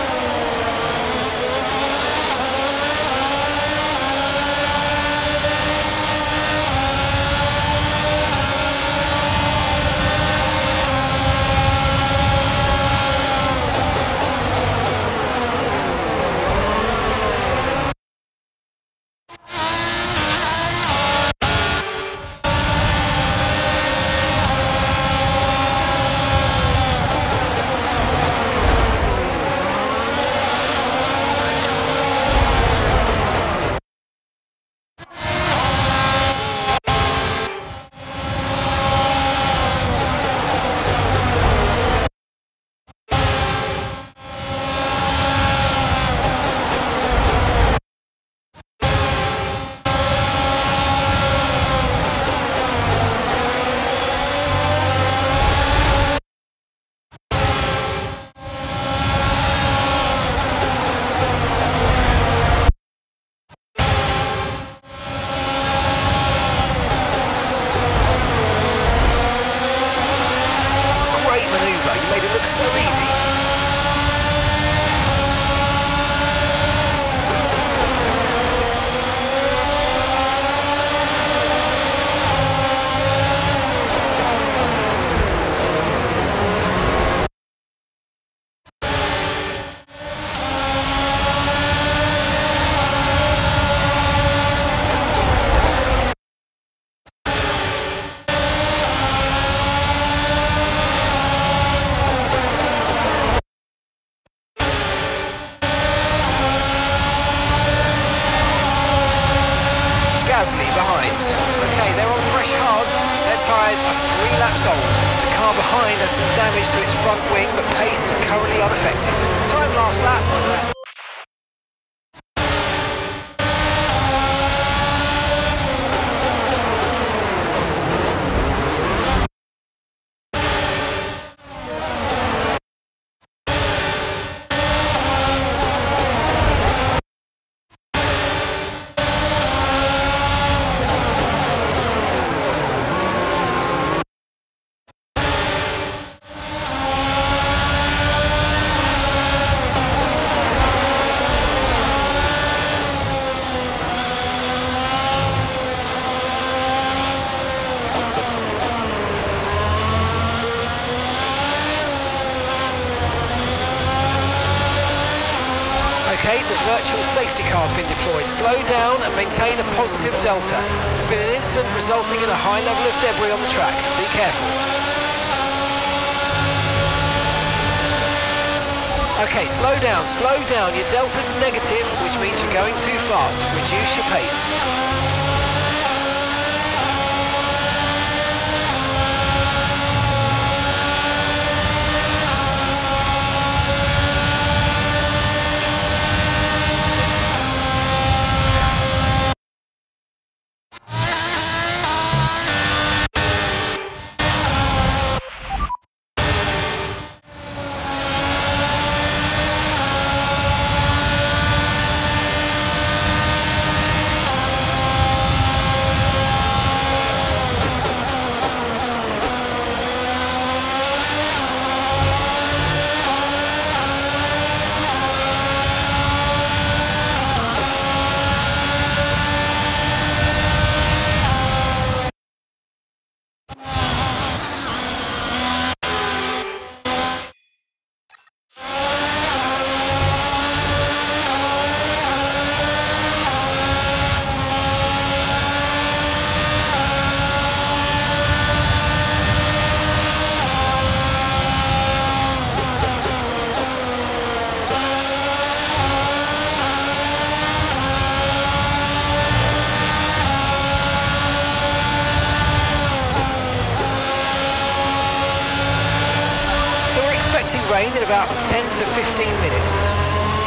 S1: Gasly behind. Okay, they're on fresh hards. Their tyres are 3 laps old. The car behind has some damage to its front wing, but pace is currently unaffected. Time last lap was Okay, the virtual safety car's been deployed. Slow down and maintain a positive delta. It's been an incident resulting in a high level of debris on the track. Be careful. Okay, slow down, slow down. Your delta's negative, which means you're going too fast. Reduce your pace. starting rain in about 10 to 15 minutes.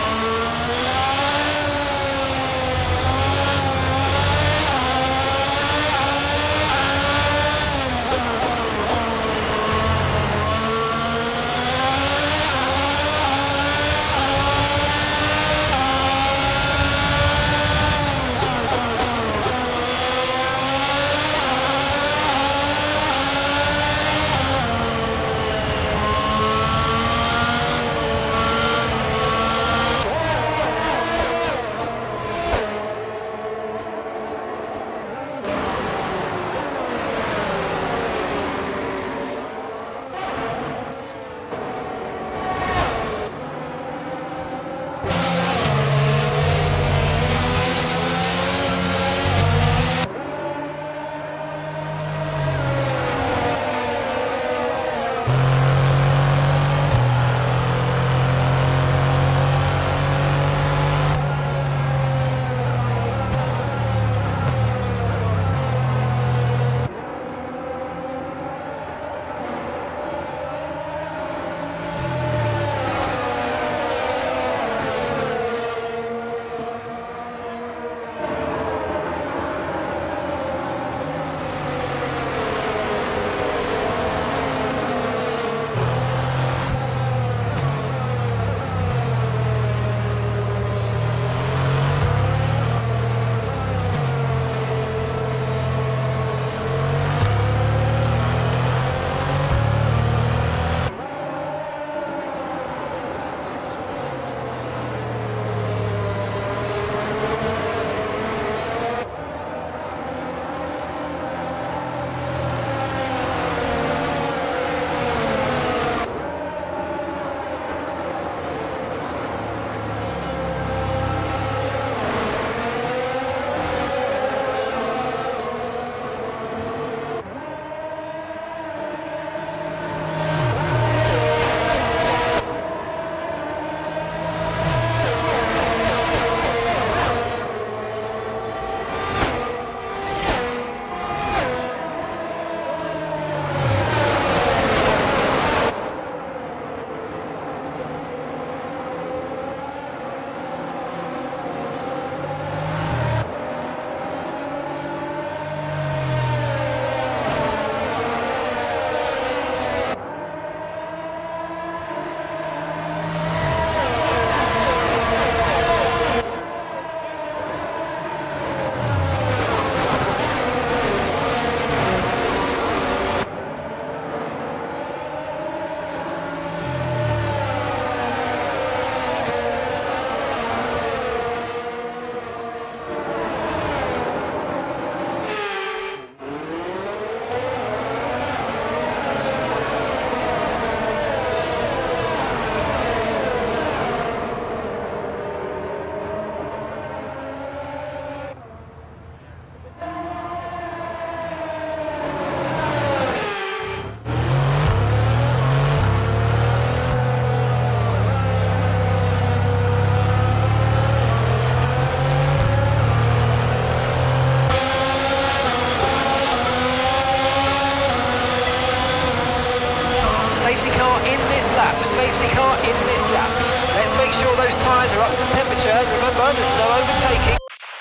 S1: tyres are up to temperature. Remember, there's no overtaking.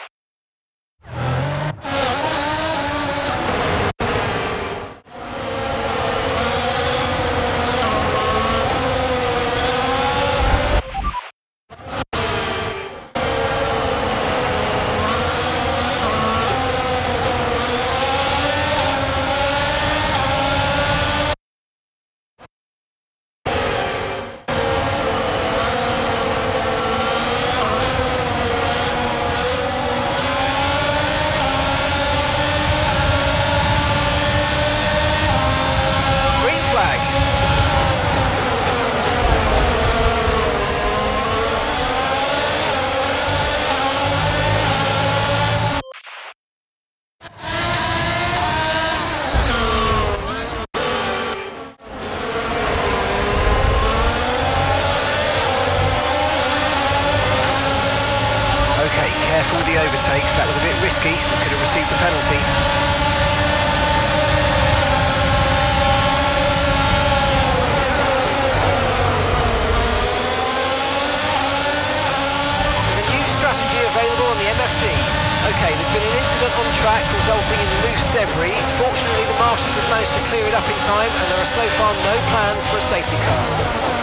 S1: Careful with the overtakes, that was a bit risky, we could have received a penalty. track, resulting in loose debris. Fortunately, the marshals have managed to clear it up in time, and there are so far no plans for a safety car.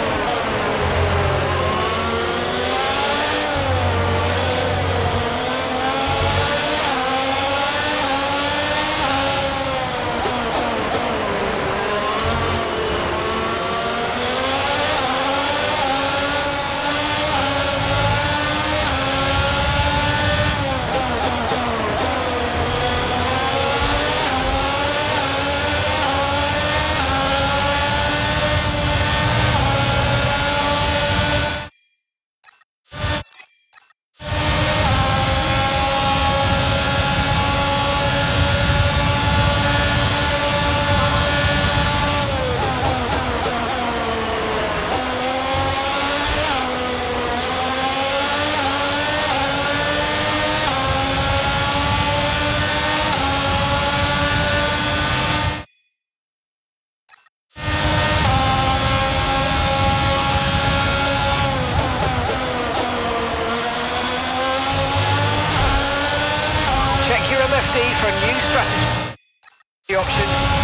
S1: Check your MFD for a new strategy option.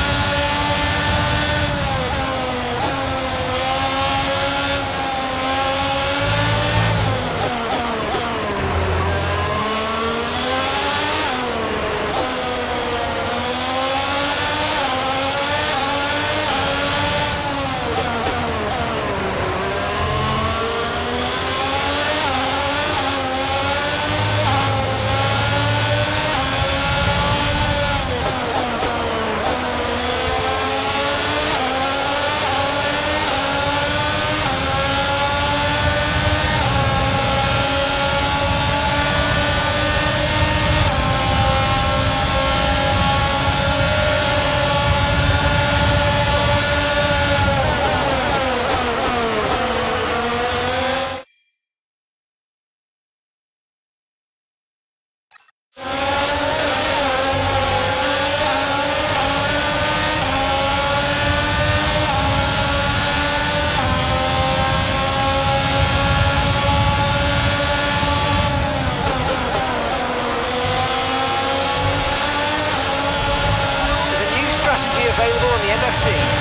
S1: Available on the MFD.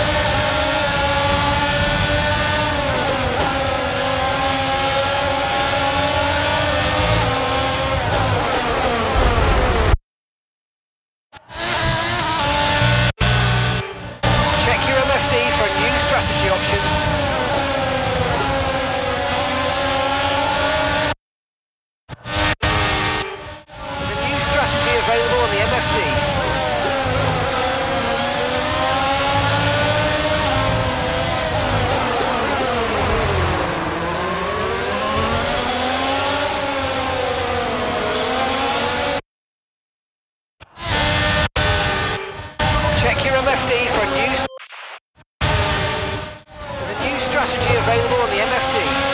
S1: Check your MFD for a new strategy option. There's a new strategy available on the MFD. Check your MFD for a new... There's a new strategy available on the MFD.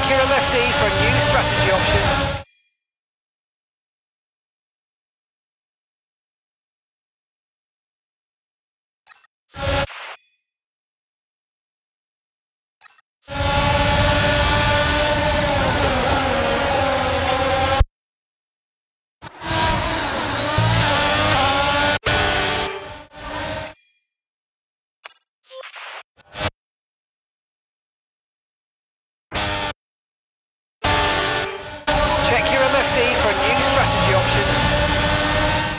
S1: Check your MFD for a new strategy option. Check your MFD for a new strategy option.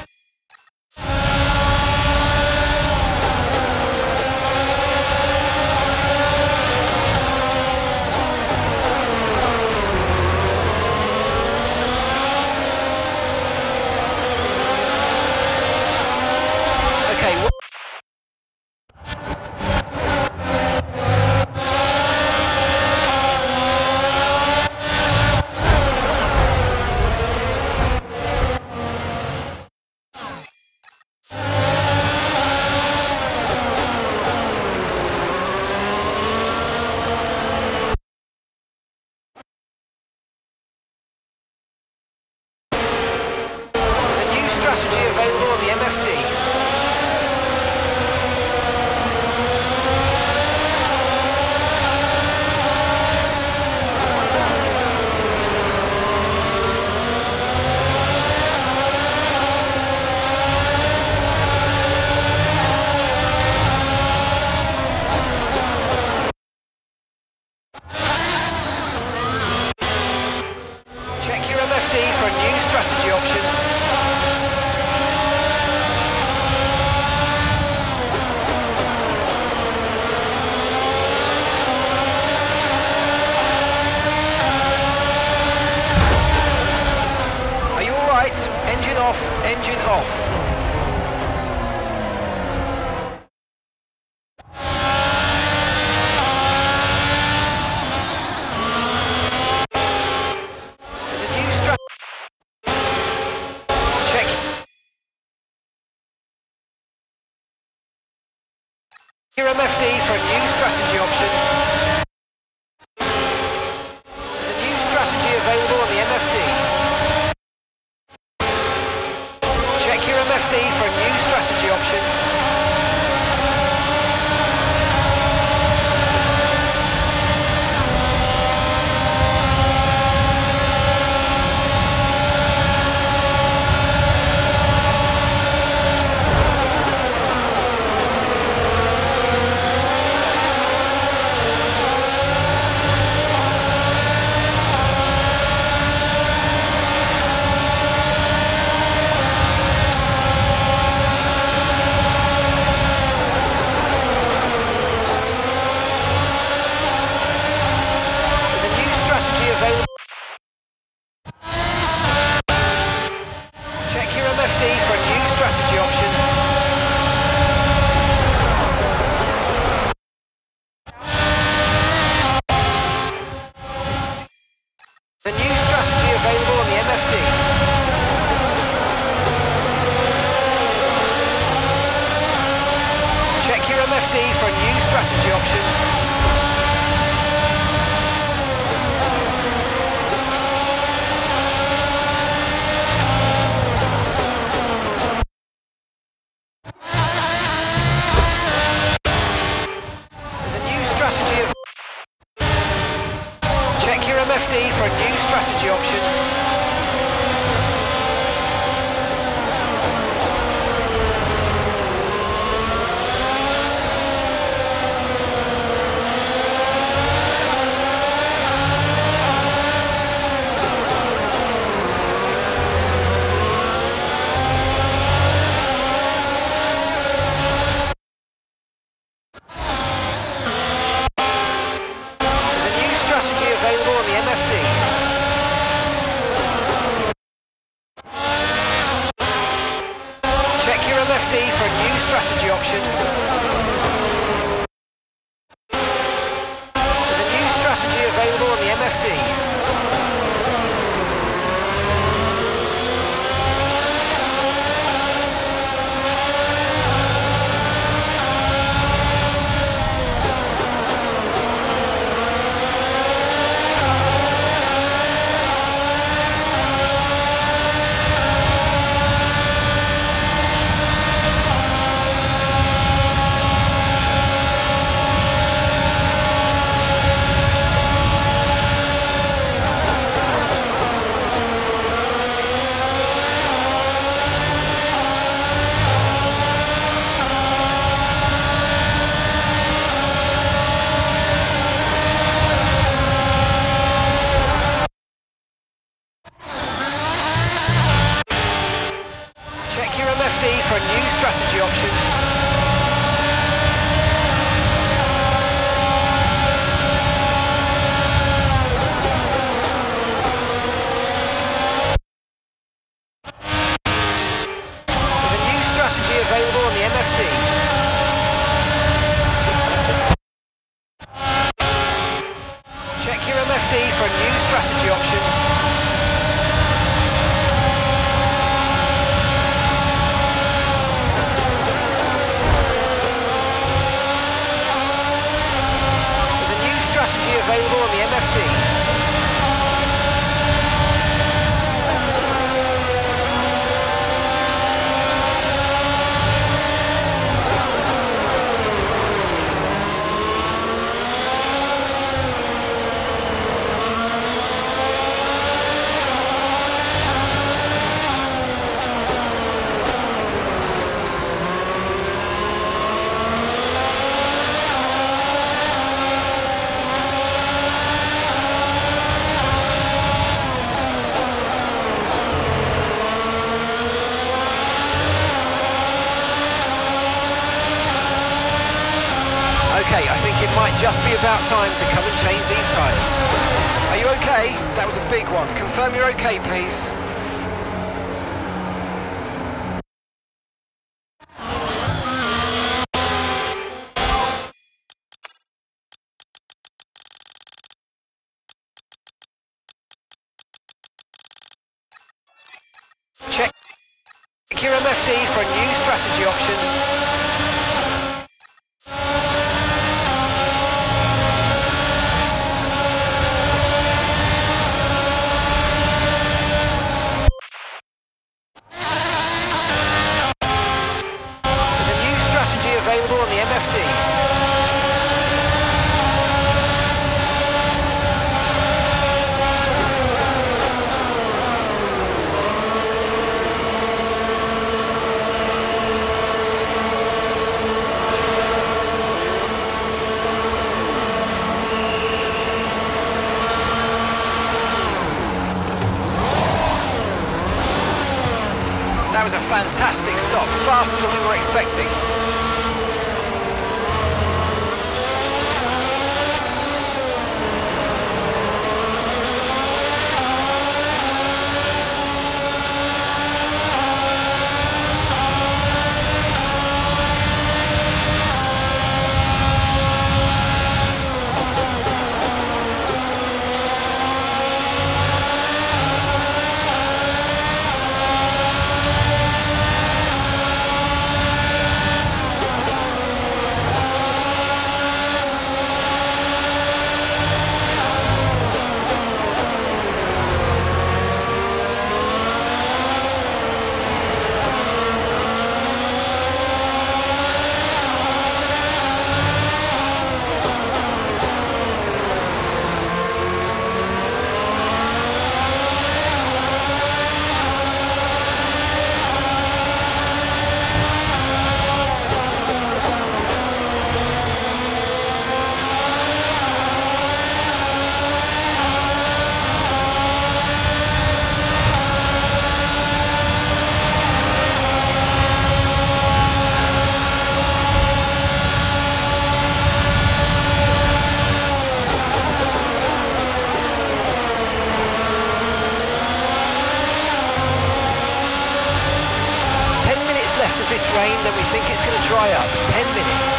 S1: Okay. There's a new strategy available on the MFD. Check your MFD for a new strategy option. Are you all right? Engine off, engine off. There's a new check your MFD for a new strategy option. There's a new strategy available on the MFD. Check your MFD for a new strategy option. There's a new strategy available. Check your MFD for a new strategy option. The new strategy available on the MFD. Check your MFD for a new strategy option. There's a new strategy of check your MFD for a new strategy option. There's a new strategy available on the MFD. Check your MFD for a new strategy option. There's a new strategy available on the MFD. MFD for a new strategy option. There's a new strategy available on the MFD. Okay, I think it might just be about time to come and change these tyres. Are you okay? That was a big one. Confirm you're okay, please. Check your MFD for a new strategy option. Available on the MFD. That was a fantastic stop, faster than we were expecting. This rain, then we think it's going to dry up. 10 minutes.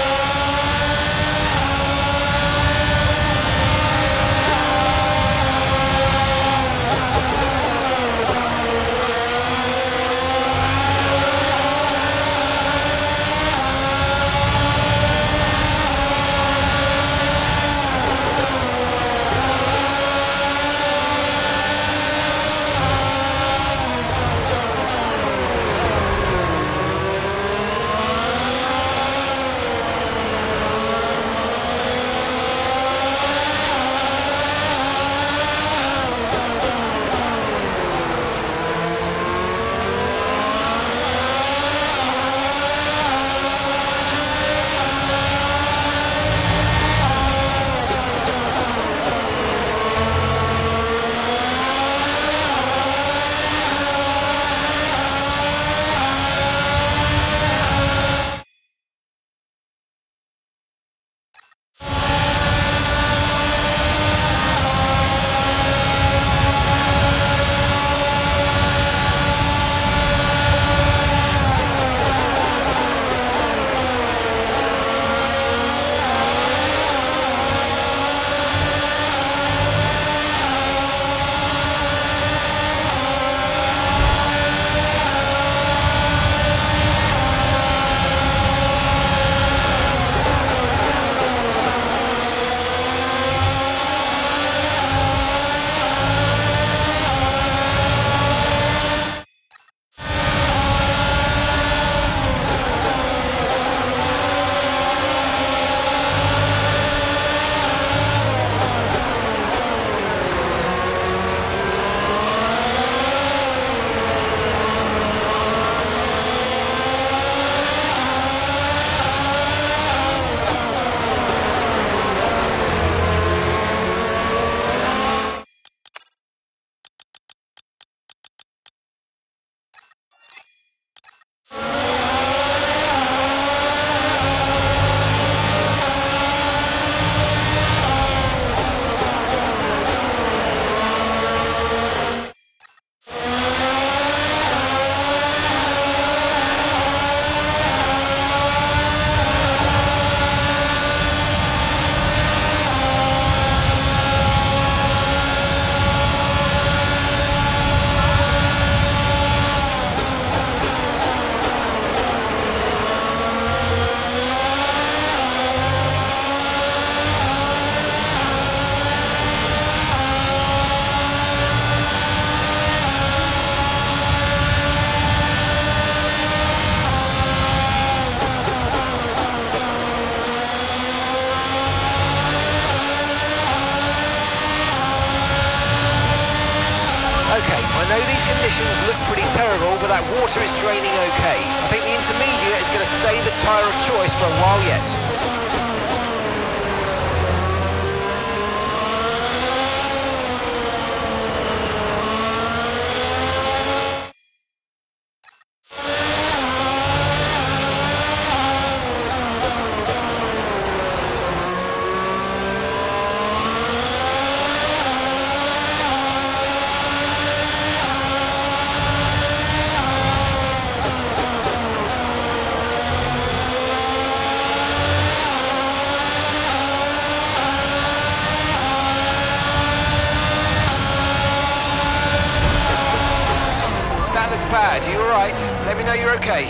S1: Okay, I know these conditions look pretty terrible, but that water is draining okay. I think the intermediate is going to stay the tyre of choice for a while yet. That looked bad. Are you all right? Let me know you're okay.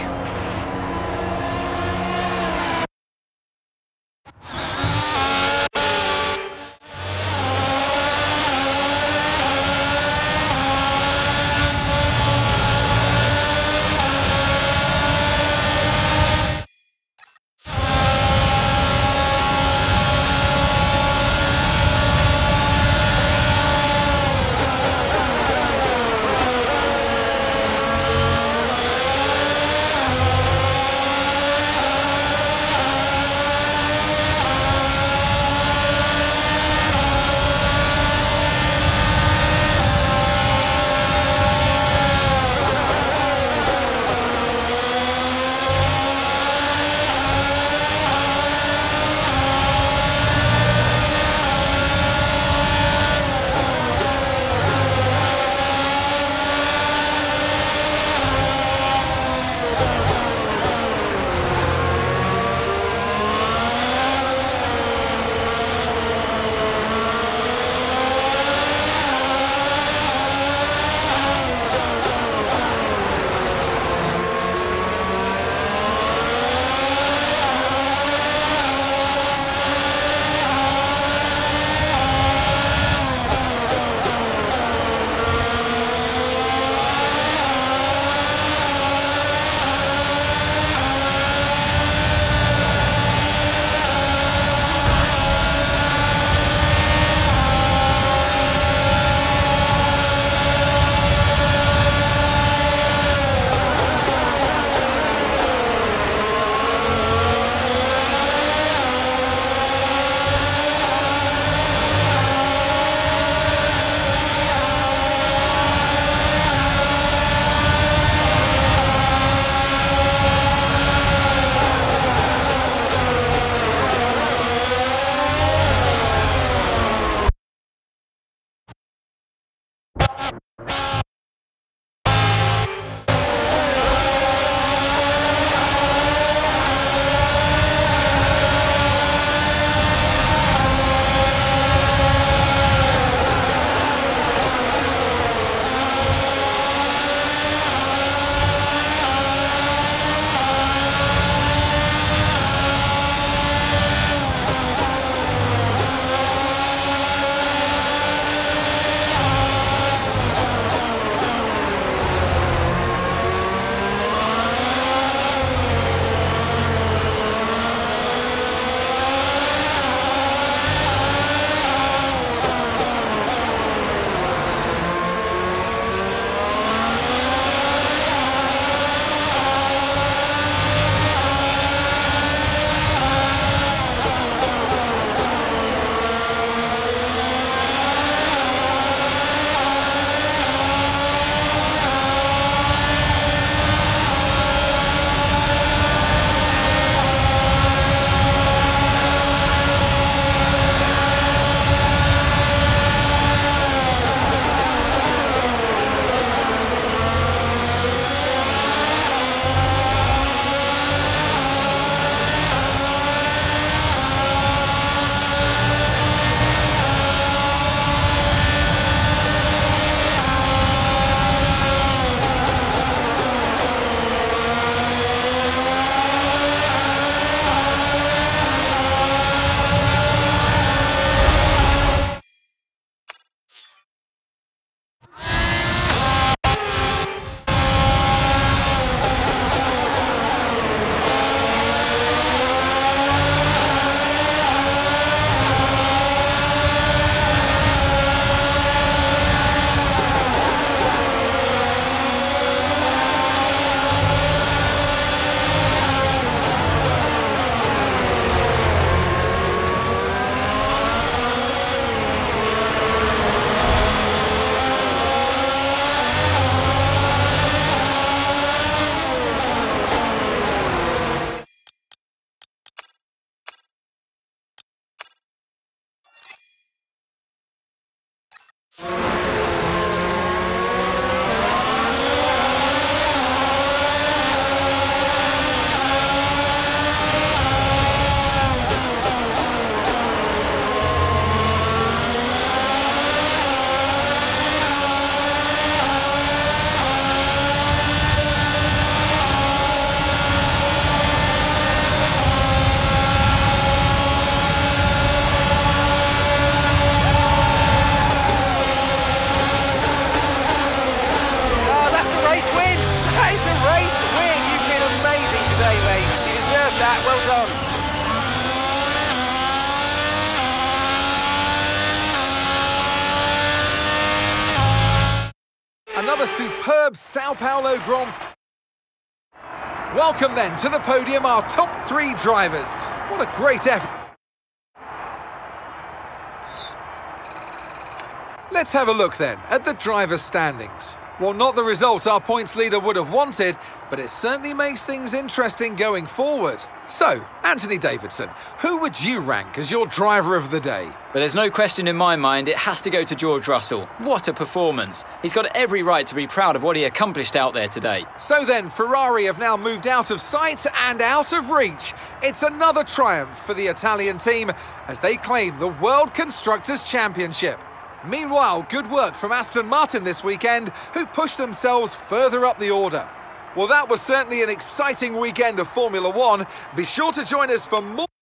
S1: on.
S2: Another superb Sao Paulo Grand Prix. Welcome then to the podium, our top 3 drivers. What a great effort. Let's have a look then at the drivers' standings. Well, not the result our points leader would have wanted, but it certainly makes things interesting going forward. So, Anthony Davidson, who would you rank as your driver of the day?
S4: But there's no question in my mind, it has to go to George Russell. What a performance. He's got every right to be proud of what he accomplished out there today.
S2: So then, Ferrari have now moved out of sight and out of reach. It's another triumph for the Italian team as they claim the World Constructors' Championship. Meanwhile, good work from Aston Martin this weekend, who pushed themselves further up the order. Well, that was certainly an exciting weekend of Formula One. Be sure to join us for more.